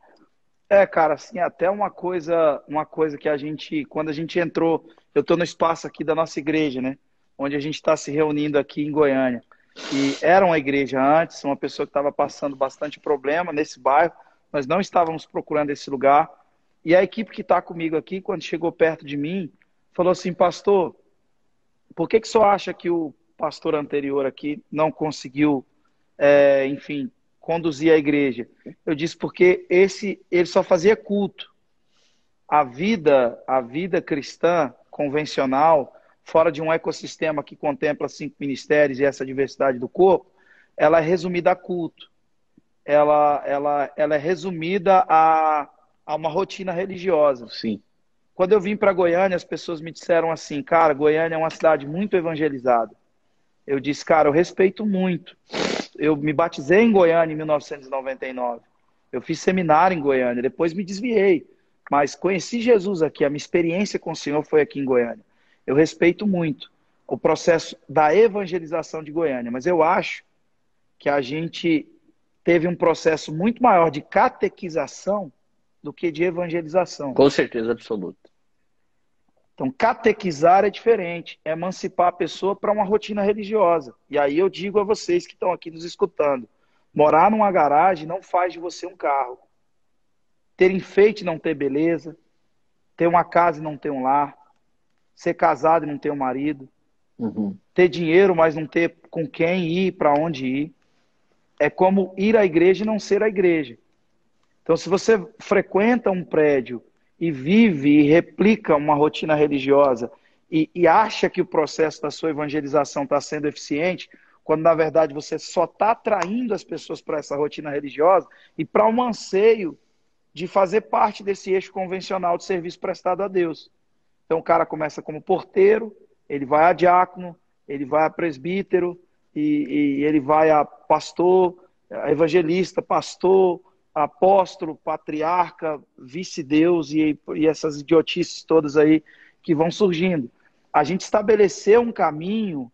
Cara, assim, até uma coisa que a gente, quando a gente entrou, eu estou no espaço aqui da nossa igreja, né? Onde a gente está se reunindo aqui em Goiânia. E era uma igreja antes, uma pessoa que estava passando bastante problema nesse bairro, nós não estávamos procurando esse lugar. E a equipe que está comigo aqui, quando chegou perto de mim, falou assim, pastor, por que o senhor acha que o pastor anterior aqui não conseguiu, enfim, conduzir a igreja? Eu disse, porque ele só fazia culto. A vida cristã, convencional, fora de um ecossistema que contempla 5 ministérios e essa diversidade do corpo, ela é resumida a culto. Ela é resumida a uma rotina religiosa. Sim. Quando eu vim para Goiânia, as pessoas me disseram assim, cara, Goiânia é uma cidade muito evangelizada. Eu disse, cara, eu respeito muito. Eu me batizei em Goiânia em 1999. Eu fiz seminário em Goiânia, depois me desviei. Mas conheci Jesus aqui, a minha experiência com o Senhor foi aqui em Goiânia. Eu respeito muito o processo da evangelização de Goiânia, mas eu acho que a gente teve um processo muito maior de catequização do que de evangelização. Com certeza absoluta. Então, catequizar é diferente, é emancipar a pessoa para uma rotina religiosa. E aí eu digo a vocês que estão aqui nos escutando, morar numa garagem não faz de você um carro. Ter enfeite e não ter beleza, ter uma casa e não ter um lar, ser casado e não ter um marido, ter dinheiro, mas não ter com quem ir, para onde ir. É como ir à igreja e não ser a igreja. Então, se você frequenta um prédio e vive e replica uma rotina religiosa e acha que o processo da sua evangelização está sendo eficiente, quando na verdade você só está atraindo as pessoas para essa rotina religiosa e para um anseio de fazer parte desse eixo convencional de serviço prestado a Deus. Então o cara começa como porteiro, ele vai a diácono, ele vai a presbítero, e ele vai a pastor, a evangelista, pastor, apóstolo, patriarca, vice-deus e essas idiotices todas aí que vão surgindo. A gente estabeleceu um caminho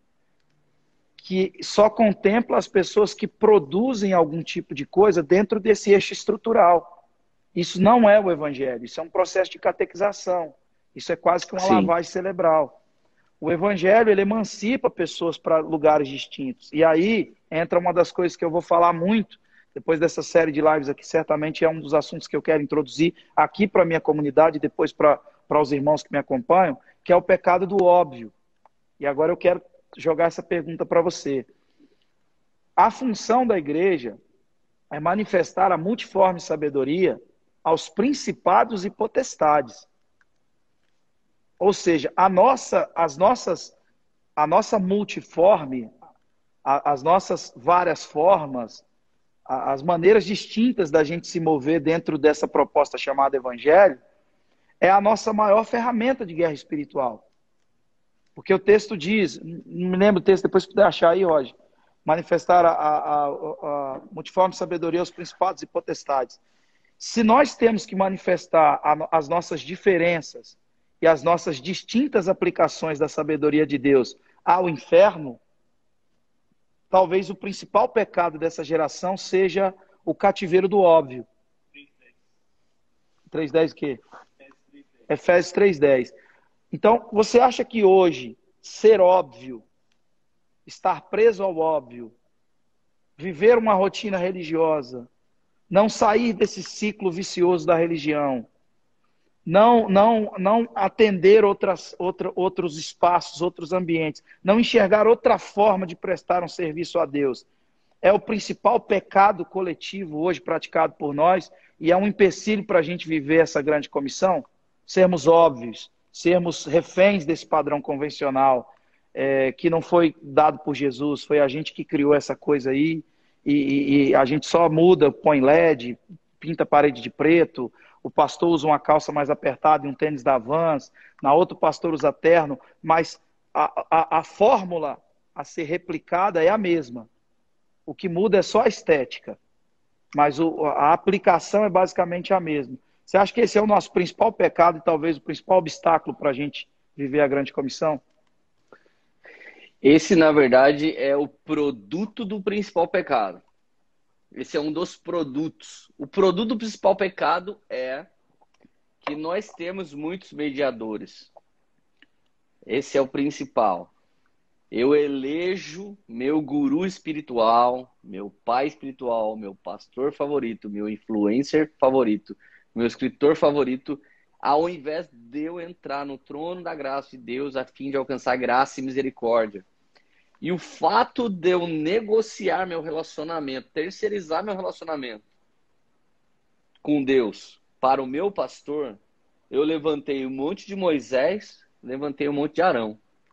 que só contempla as pessoas que produzem algum tipo de coisa dentro desse eixo estrutural. Isso não é o evangelho, isso é um processo de catequização. Isso é quase que uma lavagem cerebral. O evangelho, ele emancipa pessoas para lugares distintos. E aí entra uma das coisas que eu vou falar muito, depois dessa série de lives aqui, certamente é um dos assuntos que eu quero introduzir aqui para a minha comunidade e depois para os irmãos que me acompanham, que é o pecado do óbvio. E agora eu quero jogar essa pergunta para você. A função da igreja é manifestar a multiforme sabedoria aos principados e potestades. Ou seja, a nossa multiforme, as nossas várias formas, as maneiras distintas da gente se mover dentro dessa proposta chamada evangelho, é a nossa maior ferramenta de guerra espiritual. Porque o texto diz, não me lembro o texto, depois se puder achar aí, Roger, manifestar a multiforme sabedoria aos principados e potestades. Se nós temos que manifestar as nossas diferenças e as nossas distintas aplicações da sabedoria de Deus ao inferno, talvez o principal pecado dessa geração seja o cativeiro do óbvio. 3:10 o quê? Efésios 3:10. Então, você acha que hoje ser óbvio, estar preso ao óbvio, viver uma rotina religiosa, não sair desse ciclo vicioso da religião, não atender outros espaços, outros ambientes, não enxergar outra forma de prestar um serviço a Deus, é o principal pecado coletivo hoje praticado por nós e é um empecilho para a gente viver essa grande comissão? Sermos óbvios, sermos reféns desse padrão convencional, que não foi dado por Jesus, foi a gente que criou essa coisa aí, e a gente só muda, põe LED, pinta a parede de preto, o pastor usa uma calça mais apertada e um tênis da Vans, na outra o pastor usa terno, mas a fórmula a ser replicada é a mesma. O que muda é só a estética, mas a aplicação é basicamente a mesma. Você acha que esse é o nosso principal pecado e talvez o principal obstáculo para a gente viver a grande comissão? Esse, na verdade, é o produto do principal pecado. Esse é um dos produtos. O produto do principal pecado é que nós temos muitos mediadores. Esse é o principal. Eu elejo meu guru espiritual, meu pai espiritual, meu pastor favorito, meu influencer favorito, meu escritor favorito, ao invés de eu entrar no trono da graça de Deus a fim de alcançar graça e misericórdia. E o fato de eu negociar meu relacionamento, terceirizar meu relacionamento com Deus para o meu pastor, eu levantei um monte de Moisés, levantei um monte de Arão.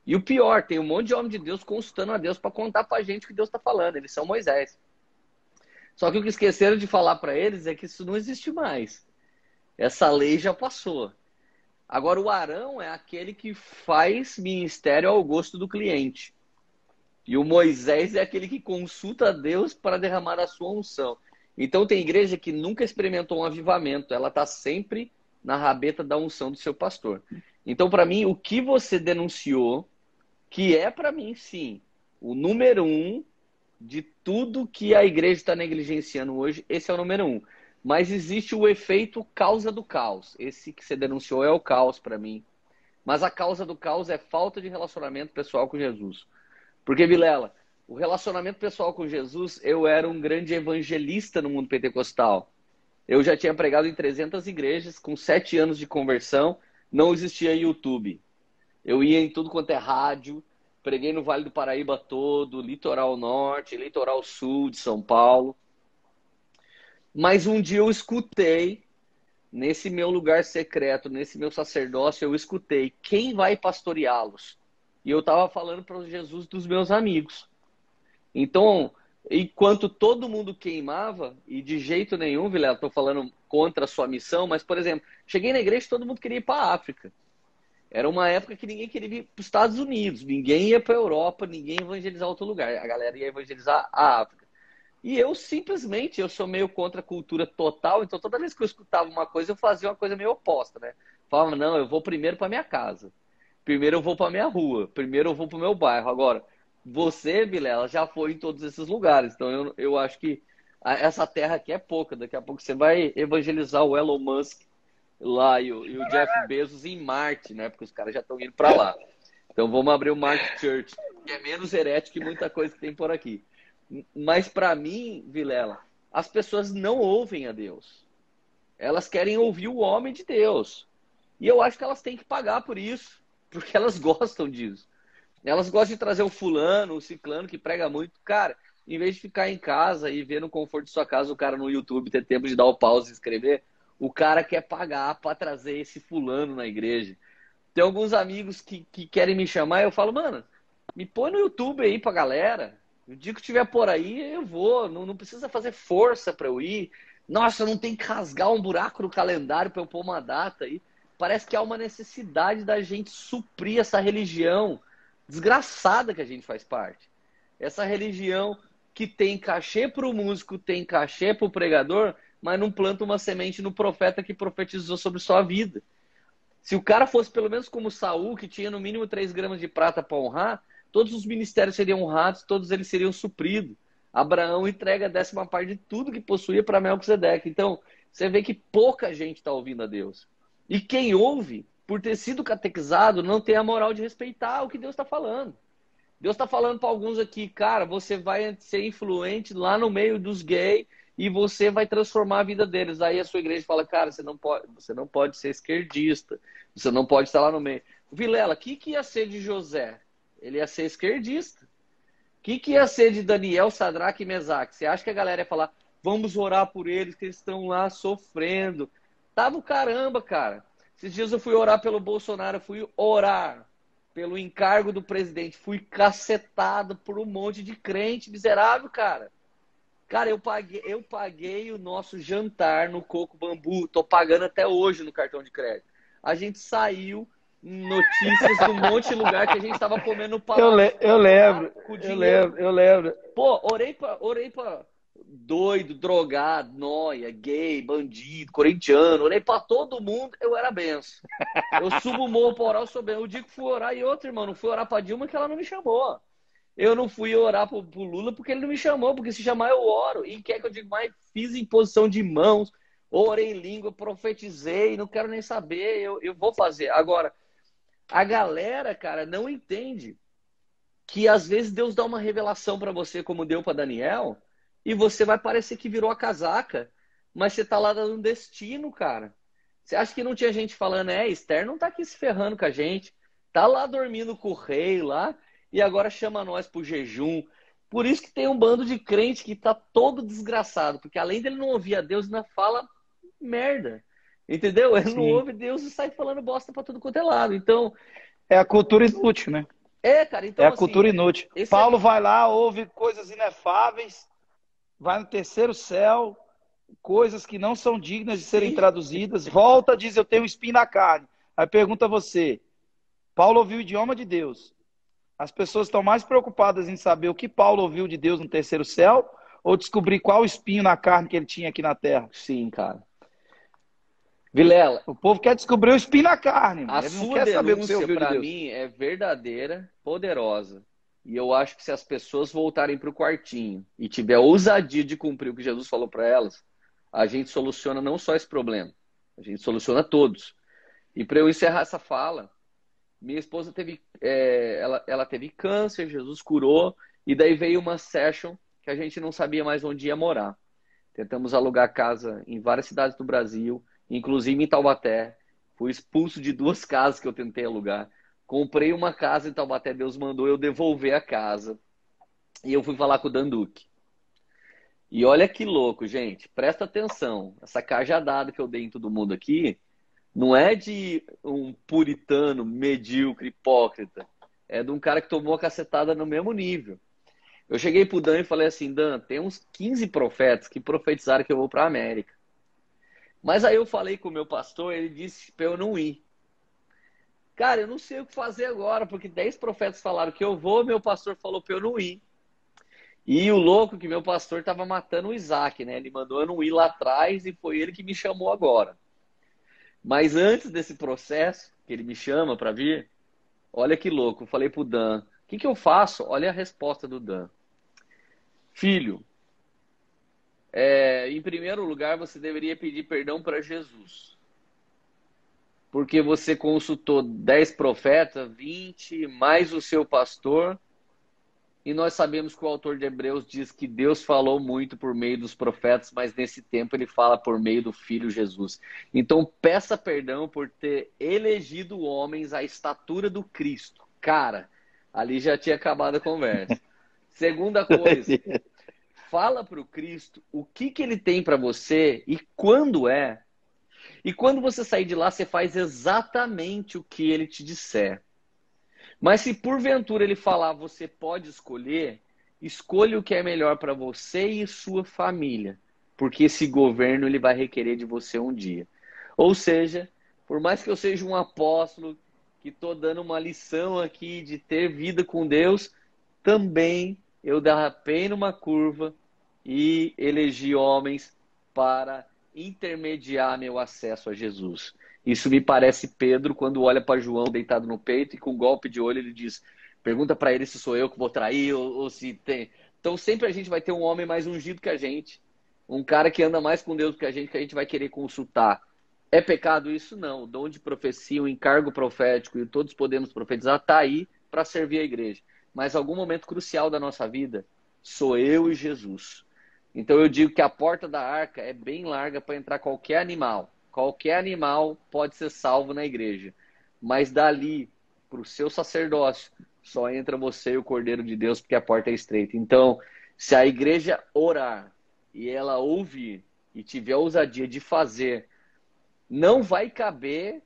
E o pior, tem um monte de homem de Deus consultando a Deus para contar pra gente o que Deus está falando. Eles são Moisés. Só que o que esqueceram de falar para eles é que isso não existe mais. Essa lei já passou. Agora, o Arão é aquele que faz ministério ao gosto do cliente. E o Moisés é aquele que consulta a Deus para derramar a sua unção. Então, tem igreja que nunca experimentou um avivamento. Ela está sempre na rabeta da unção do seu pastor. Então, para mim, o que você denunciou, que é para mim, sim, o número 1 de tudo que a igreja está negligenciando hoje, esse é o número 1. Mas existe o efeito causa do caos. Esse que você denunciou é o caos para mim. Mas a causa do caos é falta de relacionamento pessoal com Jesus. Porque, Vilela, o relacionamento pessoal com Jesus, eu era um grande evangelista no mundo pentecostal. Eu já tinha pregado em 300 igrejas, com 7 anos de conversão, não existia YouTube. Eu ia em tudo quanto é rádio, preguei no Vale do Paraíba todo, litoral norte, litoral sul de São Paulo. Mas um dia eu escutei, nesse meu lugar secreto, nesse meu sacerdócio, eu escutei, quem vai pastoreá-los? E eu estava falando para Jesus dos meus amigos. Então, enquanto todo mundo queimava, e de jeito nenhum, Vilela, estou falando contra a sua missão, mas, por exemplo, cheguei na igreja e todo mundo queria ir para a África. Era uma época que ninguém queria ir para os Estados Unidos, ninguém ia para a Europa, ninguém ia evangelizar outro lugar. A galera ia evangelizar a África. E eu simplesmente, eu sou meio contra a cultura total, então toda vez que eu escutava uma coisa, eu fazia uma coisa meio oposta, né? Falava, não, eu vou primeiro para minha casa. Primeiro eu vou para minha rua. Primeiro eu vou para o meu bairro. Agora, você, Vilela, já foi em todos esses lugares. Então eu acho que essa terra aqui é pouca. Daqui a pouco você vai evangelizar o Elon Musk lá e o Jeff Bezos em Marte, né? Porque os caras já estão indo para lá. Então vamos abrir o Marte Church, que é menos herético que muita coisa que tem por aqui. Mas para mim, Vilela, as pessoas não ouvem a Deus. Elas querem ouvir o homem de Deus. E eu acho que elas têm que pagar por isso, porque elas gostam disso. Elas gostam de trazer o fulano, o ciclano que prega muito. Cara, em vez de ficar em casa e ver no conforto de sua casa o cara no YouTube, ter tempo de dar o pause e escrever, o cara quer pagar para trazer esse fulano na igreja. Tem alguns amigos que querem me chamar e eu falo, mano, me põe no YouTube aí pra galera. O dia que eu estiver por aí, eu vou. Não precisa fazer força para eu ir. Nossa, não tem que rasgar um buraco no calendário para eu pôr uma data aí. Parece que há uma necessidade da gente suprir essa religião desgraçada que a gente faz parte. Essa religião que tem cachê para o músico, tem cachê para o pregador, mas não planta uma semente no profeta que profetizou sobre sua vida. Se o cara fosse pelo menos como Saul, que tinha no mínimo 3 gramas de prata para honrar, todos os ministérios seriam honrados, todos eles seriam supridos. Abraão entrega a 10ª parte de tudo que possuía para Melquisedeque. Então, você vê que pouca gente está ouvindo a Deus. E quem ouve, por ter sido catequizado, não tem a moral de respeitar o que Deus está falando. Deus está falando para alguns aqui, cara, você vai ser influente lá no meio dos gays e você vai transformar a vida deles. Aí a sua igreja fala, cara, você não pode ser esquerdista, você não pode estar lá no meio. Vilela, o que ia ser de José? Ele ia ser esquerdista. O que ia ser de Daniel, Sadraque e Mesaque? Você acha que a galera ia falar, vamos orar por eles, que eles estão lá sofrendo? Tá no caramba, cara. Esses dias eu fui orar pelo Bolsonaro, eu fui orar pelo encargo do presidente, fui cacetado por um monte de crente miserável, cara. Cara, eu paguei o nosso jantar no Coco Bambu, tô pagando até hoje no cartão de crédito. A gente saiu notícias de um monte de lugar que a gente tava comendo pão. Eu lembro. Pô, orei pra doido, drogado, nóia, gay, bandido, corintiano, orei pra todo mundo, eu era benção. Eu subo o morro pra orar, eu sou benção. O dia que fui orar e outro, irmão, não fui orar pra Dilma que ela não me chamou. Eu não fui orar pro Lula porque ele não me chamou, porque se chamar eu oro. E quer que eu diga mais? Fiz imposição de mãos, orei em língua, profetizei, não quero nem saber, eu vou fazer. Agora, a galera, cara, não entende que às vezes Deus dá uma revelação pra você, como deu pra Daniel, e você vai parecer que virou a casaca, mas você tá lá dando destino, cara. Você acha que não tinha gente falando, Esther não tá aqui se ferrando com a gente, tá lá dormindo com o rei lá, e agora chama nós pro jejum. Por isso que tem um bando de crente que tá todo desgraçado, porque além dele não ouvir a Deus, ainda fala merda. Entendeu? Ele não ouve Deus e sai falando bosta pra tudo quanto é lado. Então, é a cultura inútil, né? Cara, É então a assim, cultura inútil. esse é. Paulo vai lá, ouve coisas inefáveis, vai no terceiro céu, coisas que não são dignas de serem Sim, traduzidas, volta, diz, eu tenho um espinho na carne. Aí pergunta a você, Paulo ouviu o idioma de Deus. As pessoas estão mais preocupadas em saber o que Paulo ouviu de Deus no terceiro céu ou descobrir qual espinho na carne que ele tinha aqui na terra. sim, cara. Vilela, O povo quer descobrir o espinho na carne, a mano. Ele não sua quer saber o que você denúncia ouviu de para Deus. mim é verdadeira, poderosa. E eu acho que se as pessoas voltarem para o quartinho e tiver ousadia de cumprir o que Jesus falou para elas, a gente soluciona não só esse problema, a gente soluciona todos. E para eu encerrar essa fala, minha esposa teve, ela teve câncer, Jesus curou, e daí veio uma session que a gente não sabia mais onde ia morar. Tentamos alugar casa em várias cidades do Brasil, inclusive em Taubaté. Fui expulso de 2 casas que eu tentei alugar. Comprei uma casa em Taubaté, Deus mandou eu devolver a casa. E eu fui falar com o Danduque. E olha que louco, gente. Presta atenção. Essa cajadada que eu dei em todo mundo aqui não é de um puritano medíocre, hipócrita. É de um cara que tomou a cacetada no mesmo nível. Eu cheguei pro Dan e falei assim, Dan, tem uns 15 profetas que profetizaram que eu vou para a América. Mas aí eu falei com o meu pastor, ele disse para eu não ir. Cara, eu não sei o que fazer agora, porque 10 profetas falaram que eu vou, meu pastor falou para eu não ir. E o louco que meu pastor estava matando o Isaac, né? Ele mandou eu não ir lá atrás e foi ele que me chamou agora. Mas antes desse processo, que ele me chama para vir, olha que louco, eu falei pro Dan, o que eu faço? Olha a resposta do Dan. Filho, em primeiro lugar, você deveria pedir perdão para Jesus. Porque você consultou 10 profetas, 20, mais o seu pastor, e nós sabemos que o autor de Hebreus diz que Deus falou muito por meio dos profetas, mas nesse tempo ele fala por meio do Filho Jesus. Então peça perdão por ter elegido homens à estatura do Cristo. Cara, ali já tinha acabado a conversa. Segunda coisa, fala para o Cristo o que ele tem para você e quando é. E quando você sair de lá, você faz exatamente o que ele te disser. Mas se porventura ele falar, você pode escolher, escolha o que é melhor para você e sua família, porque esse governo ele vai requerer de você um dia. Ou seja, por mais que eu seja um apóstolo, que estou dando uma lição aqui de ter vida com Deus, também eu derrapei numa curva e elegi homens para intermediar meu acesso a Jesus. Isso me parece Pedro quando olha para João deitado no peito e com um golpe de olho ele diz: pergunta para ele se sou eu que vou trair ou se tem. Então sempre a gente vai ter um homem mais ungido que a gente, um cara que anda mais com Deus que a gente vai querer consultar. É pecado isso? Não. O dom de profecia, o encargo profético e todos podemos profetizar está aí para servir a igreja. Mas algum momento crucial da nossa vida sou eu e Jesus. Então eu digo que a porta da arca é bem larga para entrar qualquer animal. Qualquer animal pode ser salvo na igreja. Mas dali para o seu sacerdócio só entra você e o Cordeiro de Deus porque a porta é estreita. Então, se a igreja orar e ela ouvir e tiver a ousadia de fazer, não vai caber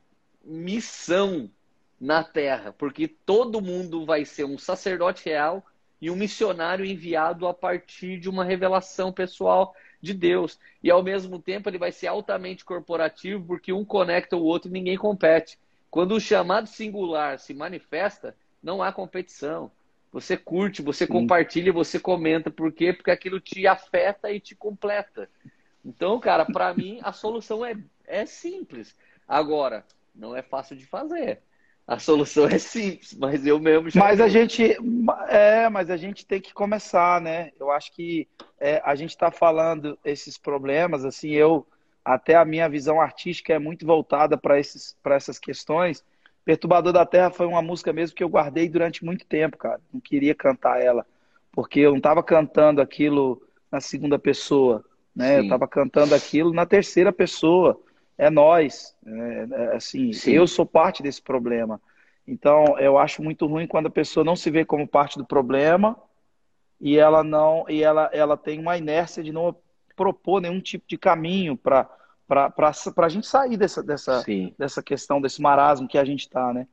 missão na terra, porque todo mundo vai ser um sacerdote real e um missionário enviado a partir de uma revelação pessoal de Deus. E ao mesmo tempo ele vai ser altamente corporativo, porque um conecta o outro e ninguém compete. Quando o chamado singular se manifesta, não há competição. Você curte, você Sim. compartilha, você comenta. Por quê? Porque aquilo te afeta e te completa. Então, cara, para mim a solução é simples. Agora, não é fácil de fazer. A solução é simples, mas eu mesmo já Mas a errei. gente, mas a gente tem que começar, né? Eu acho que a gente está falando esses problemas, assim, até a minha visão artística é muito voltada para essas questões. Perturbador da Terra foi uma música mesmo que eu guardei durante muito tempo, cara. Não queria cantar ela, porque eu não estava cantando aquilo na segunda pessoa, né? Eu Sim, estava cantando aquilo na terceira pessoa. É nós, assim, eu sim, sou parte desse problema. Então, eu acho muito ruim quando a pessoa não se vê como parte do problema e ela não e ela tem uma inércia de não propor nenhum tipo de caminho para a gente sair sim. dessa questão, desse marasmo que a gente está, né?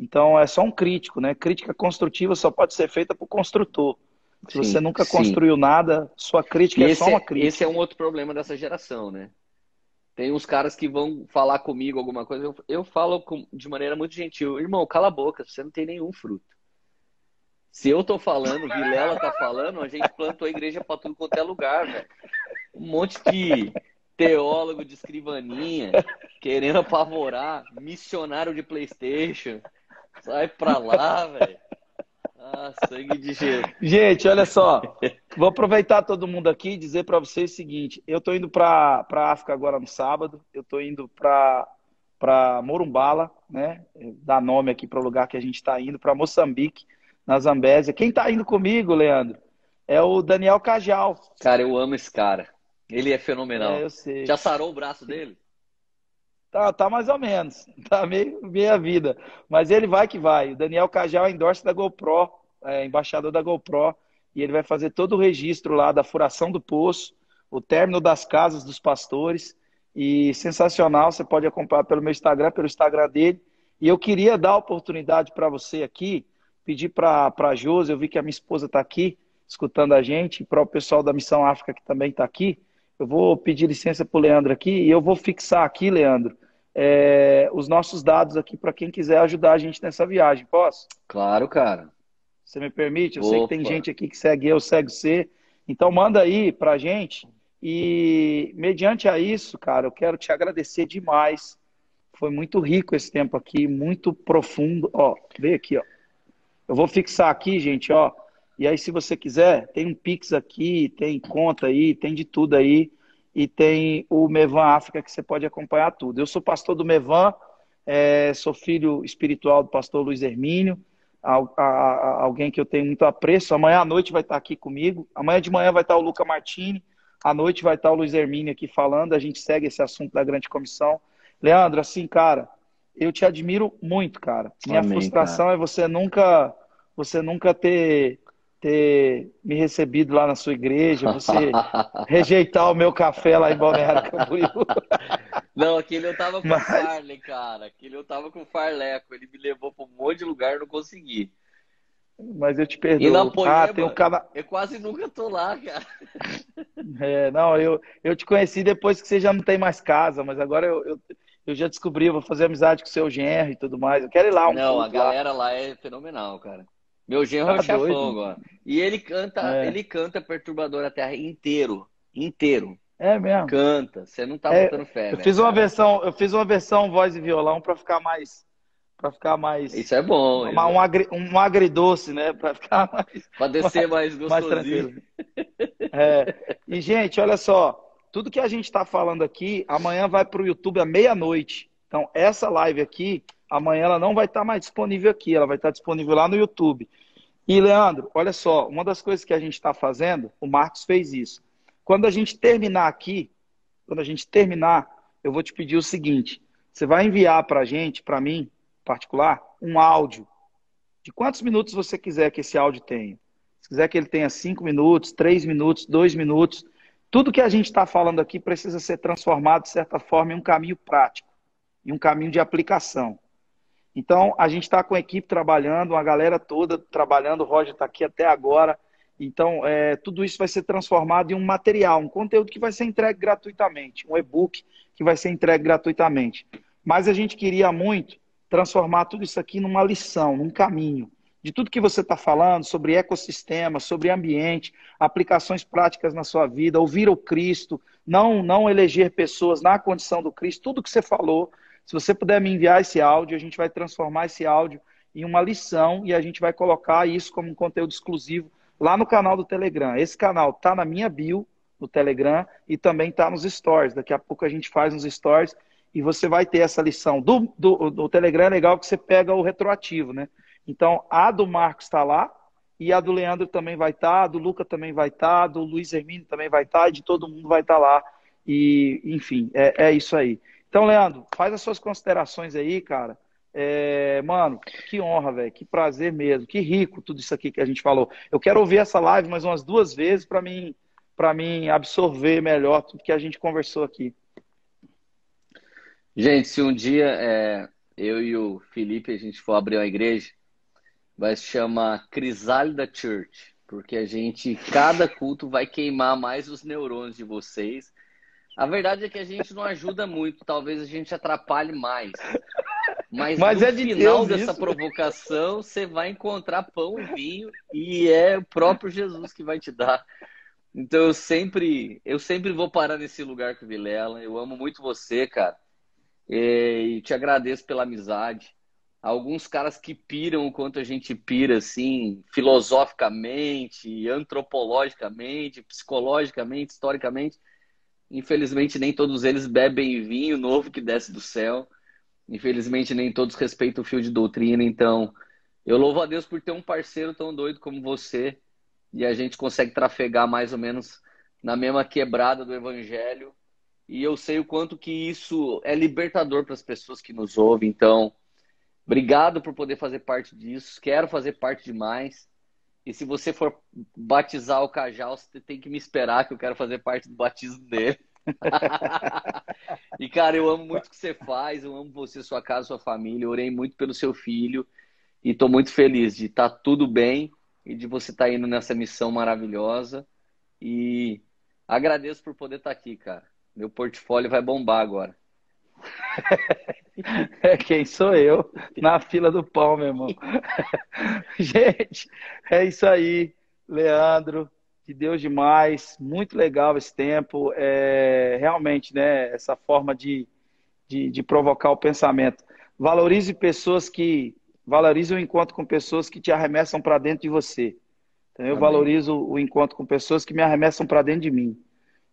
Então, é só um crítico, né? Crítica construtiva só pode ser feita por construtor. Se você Sim, nunca sim. construiu nada, sua E crítica é só uma esse é crítica. um outro problema dessa geração, né? Tem uns caras que vão falar comigo alguma coisa, eu falo de maneira muito gentil, irmão, cala a boca, você não tem nenhum fruto. Se eu tô falando, o Vilela tá falando, a gente plantou a igreja pra tudo quanto é lugar, velho. Um monte de teólogo de escrivaninha querendo apavorar, missionário de PlayStation. Sai pra lá, velho. Ah, sangue de Jesus. Gente, olha só. Vou aproveitar todo mundo aqui e dizer para vocês o seguinte: eu estou indo para a África agora no sábado, eu estou indo para Morumbala, né? Dar nome aqui para o lugar que a gente está indo, para Moçambique, na Zambésia. Quem está indo comigo, Leandro? É o Daniel Cajal. Cara, eu amo esse cara. Ele é É, fenomenal. eu sei. Já sarou o braço dele? Tá mais ou menos. Tá meia vida. Mas ele vai que vai. O Daniel Cajal é endorse da GoPro, é embaixador da GoPro, e ele vai fazer todo o registro lá da furação do poço, o término das casas dos pastores. E sensacional, você pode acompanhar pelo meu Instagram, pelo Instagram dele. E eu queria dar a oportunidade para você aqui, pedir para a Josi, eu vi que a minha esposa está aqui, escutando a gente, para o pessoal da Missão África que também está aqui. Eu vou pedir licença para o Leandro aqui e eu vou fixar aqui, Leandro, os nossos dados aqui para quem quiser ajudar a gente nessa viagem. Posso? Claro, cara. Você me permite? Eu sei que tem Opa. gente aqui que segue eu, segue você. Então manda aí para a gente. E mediante a isso, cara, eu quero te agradecer demais. Foi muito rico esse tempo aqui, muito profundo. Ó, vê aqui, ó. Eu vou fixar aqui, gente, ó. E aí, se você quiser, tem um Pix aqui, tem conta aí, tem de tudo aí. E tem o Mevan África que você pode acompanhar tudo. Eu sou pastor do Mevan, sou filho espiritual do pastor Luiz Hermínio, alguém que eu tenho muito apreço. Amanhã à noite vai estar aqui comigo. Amanhã de manhã vai estar o Luca Martini. À noite vai estar o Luiz Hermínio aqui falando. A gente segue esse assunto da grande comissão. Leandro, assim, cara, eu te admiro muito, cara. Minha Amém, cara. frustração é você nunca ter me recebido lá na sua igreja, você rejeitar o meu café lá em Balneário Camboriú. Não, aquele eu tava com o Mas, Farley, cara. Aquele eu tava com o Farleco. Ele me levou pra um monte de lugar e não consegui. mas eu te E na perdoo. Ah, tem o Poema, canal. eu quase nunca tô lá, cara. Não, eu te conheci depois que você já não tem mais casa, mas agora eu já descobri, eu vou fazer amizade com o seu genro e tudo mais. Eu quero ir lá, um Não, a culto lá. galera lá é fenomenal, cara. Meu genro é o Tá chefão doido. agora. E É, ele canta Perturbador a Terra inteiro. Inteiro. é mesmo. Canta. Você não tá É, botando fé, eu velho, fiz uma cara. versão, eu fiz uma versão voz e violão para ficar mais Isso é bom, isso é bom. um agridoce, né? Para ficar Pra descer mais, mais mais gostosinho. tranquilo. E, gente, olha só, tudo que a gente está falando aqui, amanhã vai para o YouTube à meia-noite. Então, essa live aqui, amanhã ela não vai estar mais disponível aqui, ela vai estar disponível lá no YouTube. E, Leandro, olha só, uma das coisas que a gente está fazendo, o Marcos fez isso. Quando a gente terminar aqui, quando a gente terminar, eu vou te pedir o seguinte: você vai enviar para a gente, para mim, em particular, um áudio de quantos minutos você quiser que esse áudio tenha. Se quiser que ele tenha 5 minutos, 3 minutos, 2 minutos, tudo que a gente está falando aqui precisa ser transformado, de certa forma, em um caminho prático, em um caminho de aplicação. Então, a gente está com a equipe trabalhando, uma galera toda trabalhando, o Roger está aqui até agora. Então, tudo isso vai ser transformado em um material, um conteúdo que vai ser entregue gratuitamente, um e-book que vai ser entregue gratuitamente. Mas a gente queria muito transformar tudo isso aqui numa lição, num caminho. De tudo que você está falando sobre ecossistema, sobre ambiente, aplicações práticas na sua vida, ouvir o Cristo, não eleger pessoas na condição do Cristo, tudo que você falou. Se você puder me enviar esse áudio, a gente vai transformar esse áudio em uma lição e a gente vai colocar isso como um conteúdo exclusivo lá no canal do Telegram. Esse canal está na minha bio no Telegram e também está nos stories. Daqui a pouco a gente faz nos stories e você vai ter essa lição. Do Telegram é legal que você pega o retroativo, né? Então, a do Marcos está lá e a do Leandro também vai estar, a do Luca também vai estar, a do Luiz Hermínio também vai estar e de todo mundo vai estar lá. E, enfim, é isso aí. Então, Leandro, faz as suas considerações aí, cara. Mano, que honra, velho, que prazer mesmo, que rico tudo isso aqui que a gente falou. Eu quero ouvir essa live mais umas 2 vezes para mim absorver melhor tudo que a gente conversou aqui. Gente, se um dia eu e o Felipe, a gente for abrir uma igreja, vai se chamar Crisálida Church, porque a gente, cada culto, vai queimar mais os neurônios de vocês. A verdade é que a gente não ajuda muito, talvez a gente atrapalhe mais. Mas Mas no é de final Deus dessa isso. provocação, você vai encontrar pão e vinho, e é o próprio Jesus que vai te dar. Então eu sempre vou parar nesse lugar com o Vilela. Eu amo muito você, cara. E te agradeço pela amizade. Alguns caras que piram o quanto a gente pira, assim, filosoficamente, antropologicamente, psicologicamente, historicamente. Infelizmente, nem todos eles bebem vinho novo que desce do céu. Infelizmente, nem todos respeitam o fio de doutrina. Então, eu louvo a Deus por ter um parceiro tão doido como você. E a gente consegue trafegar mais ou menos na mesma quebrada do evangelho. E eu sei o quanto que isso é libertador para as pessoas que nos ouvem. Então, obrigado por poder fazer parte disso. Quero fazer parte de mais. E se você for batizar o Cajal, você tem que me esperar, que eu quero fazer parte do batismo dele. E, cara, eu amo muito o que você faz. Eu amo você, sua casa, sua família. Eu orei muito pelo seu filho. E estou muito feliz de estar tudo bem e de você estar indo nessa missão maravilhosa. E agradeço por poder estar aqui, cara. Meu portfólio vai bombar agora. É quem sou eu na fila do pão, meu irmão. Gente, é isso aí, Leandro. Que Deus demais. Muito legal esse tempo. Realmente, né? Essa forma de provocar o pensamento. Valorize pessoas que. Valorize o encontro com pessoas que te arremessam para dentro de você. Então, eu Amém. valorizo o encontro com pessoas que me arremessam para dentro de mim.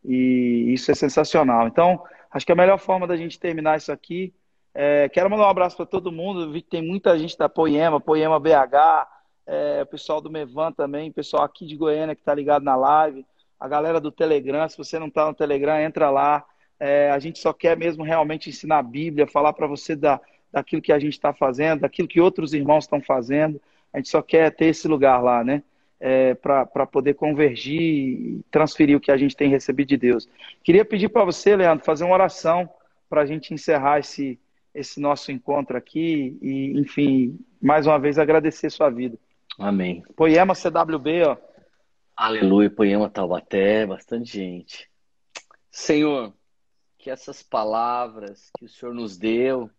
E isso é sensacional. Então, acho que a melhor forma da gente terminar isso aqui. Quero mandar um abraço para todo mundo. Eu vi que tem muita gente da Poema, Poema BH, o pessoal do Mevan também, pessoal aqui de Goiânia que está ligado na live, a galera do Telegram. Se você não está no Telegram, entra lá. A gente só quer mesmo realmente ensinar a Bíblia, falar para você daquilo que a gente está fazendo, daquilo que outros irmãos estão fazendo. A gente só quer ter esse lugar lá, né? Para poder convergir e transferir o que a gente tem recebido de Deus. Queria pedir para você, Leandro, fazer uma oração para a gente encerrar esse nosso encontro aqui e, enfim, mais uma vez agradecer sua vida. Amém. Poema CWB, ó. Aleluia, Poema Taubaté, bastante gente. Senhor, que essas palavras que o Senhor nos deu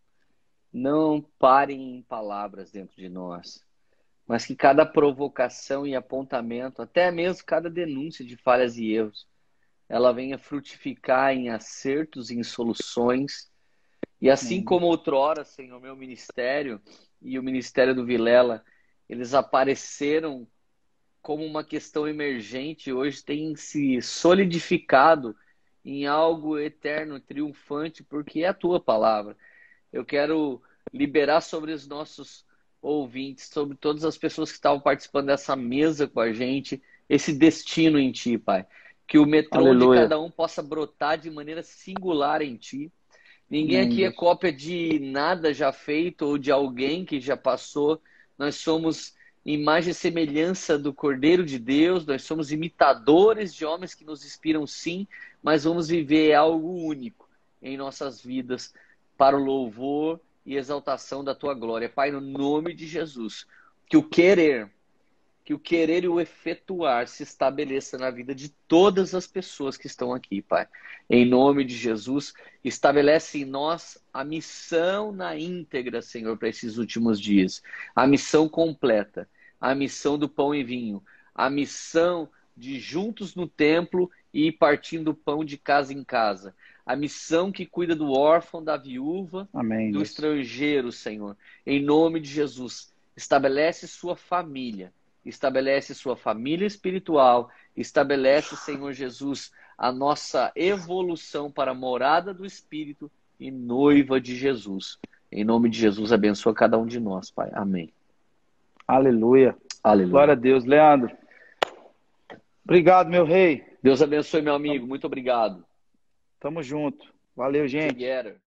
não parem em palavras dentro de nós, mas que cada provocação e apontamento, até mesmo cada denúncia de falhas e erros, ela venha frutificar em acertos e em soluções. E assim como outrora, Senhor, meu ministério e o ministério do Vilela, eles apareceram como uma questão emergente, hoje tem se solidificado em algo eterno, triunfante, porque é a tua palavra. Eu quero liberar sobre os nossos ouvintes, sobre todas as pessoas que estavam participando dessa mesa com a gente, esse destino em ti, Pai. Que o metrô de Aleluia. cada um possa brotar de maneira singular em ti. Ninguém Amém, aqui é Deus. cópia de nada já feito ou de alguém que já passou. Nós somos imagem e semelhança do Cordeiro de Deus, nós somos imitadores de homens que nos inspiram, sim, mas vamos viver algo único em nossas vidas para o louvor e exaltação da tua glória. Pai, no nome de Jesus, que o querer e o efetuar se estabeleça na vida de todas as pessoas que estão aqui, Pai. Em nome de Jesus, estabelece em nós a missão na íntegra, Senhor, para esses últimos dias. A missão completa, a missão do pão e vinho, a missão de juntos no templo e partindo o pão de casa em casa. A missão que cuida do órfão, da viúva, Amém, do Deus. estrangeiro, Senhor. Em nome de Jesus, estabelece sua família. Estabelece sua família espiritual, estabelece, Senhor Jesus, a nossa evolução para a morada do Espírito e noiva de Jesus. Em nome de Jesus, abençoa cada um de nós, Pai. Amém. Aleluia. Glória Aleluia. a Deus. Leandro, obrigado, meu rei. Deus abençoe, meu amigo. Muito obrigado. Tamo junto. Valeu, gente. Together.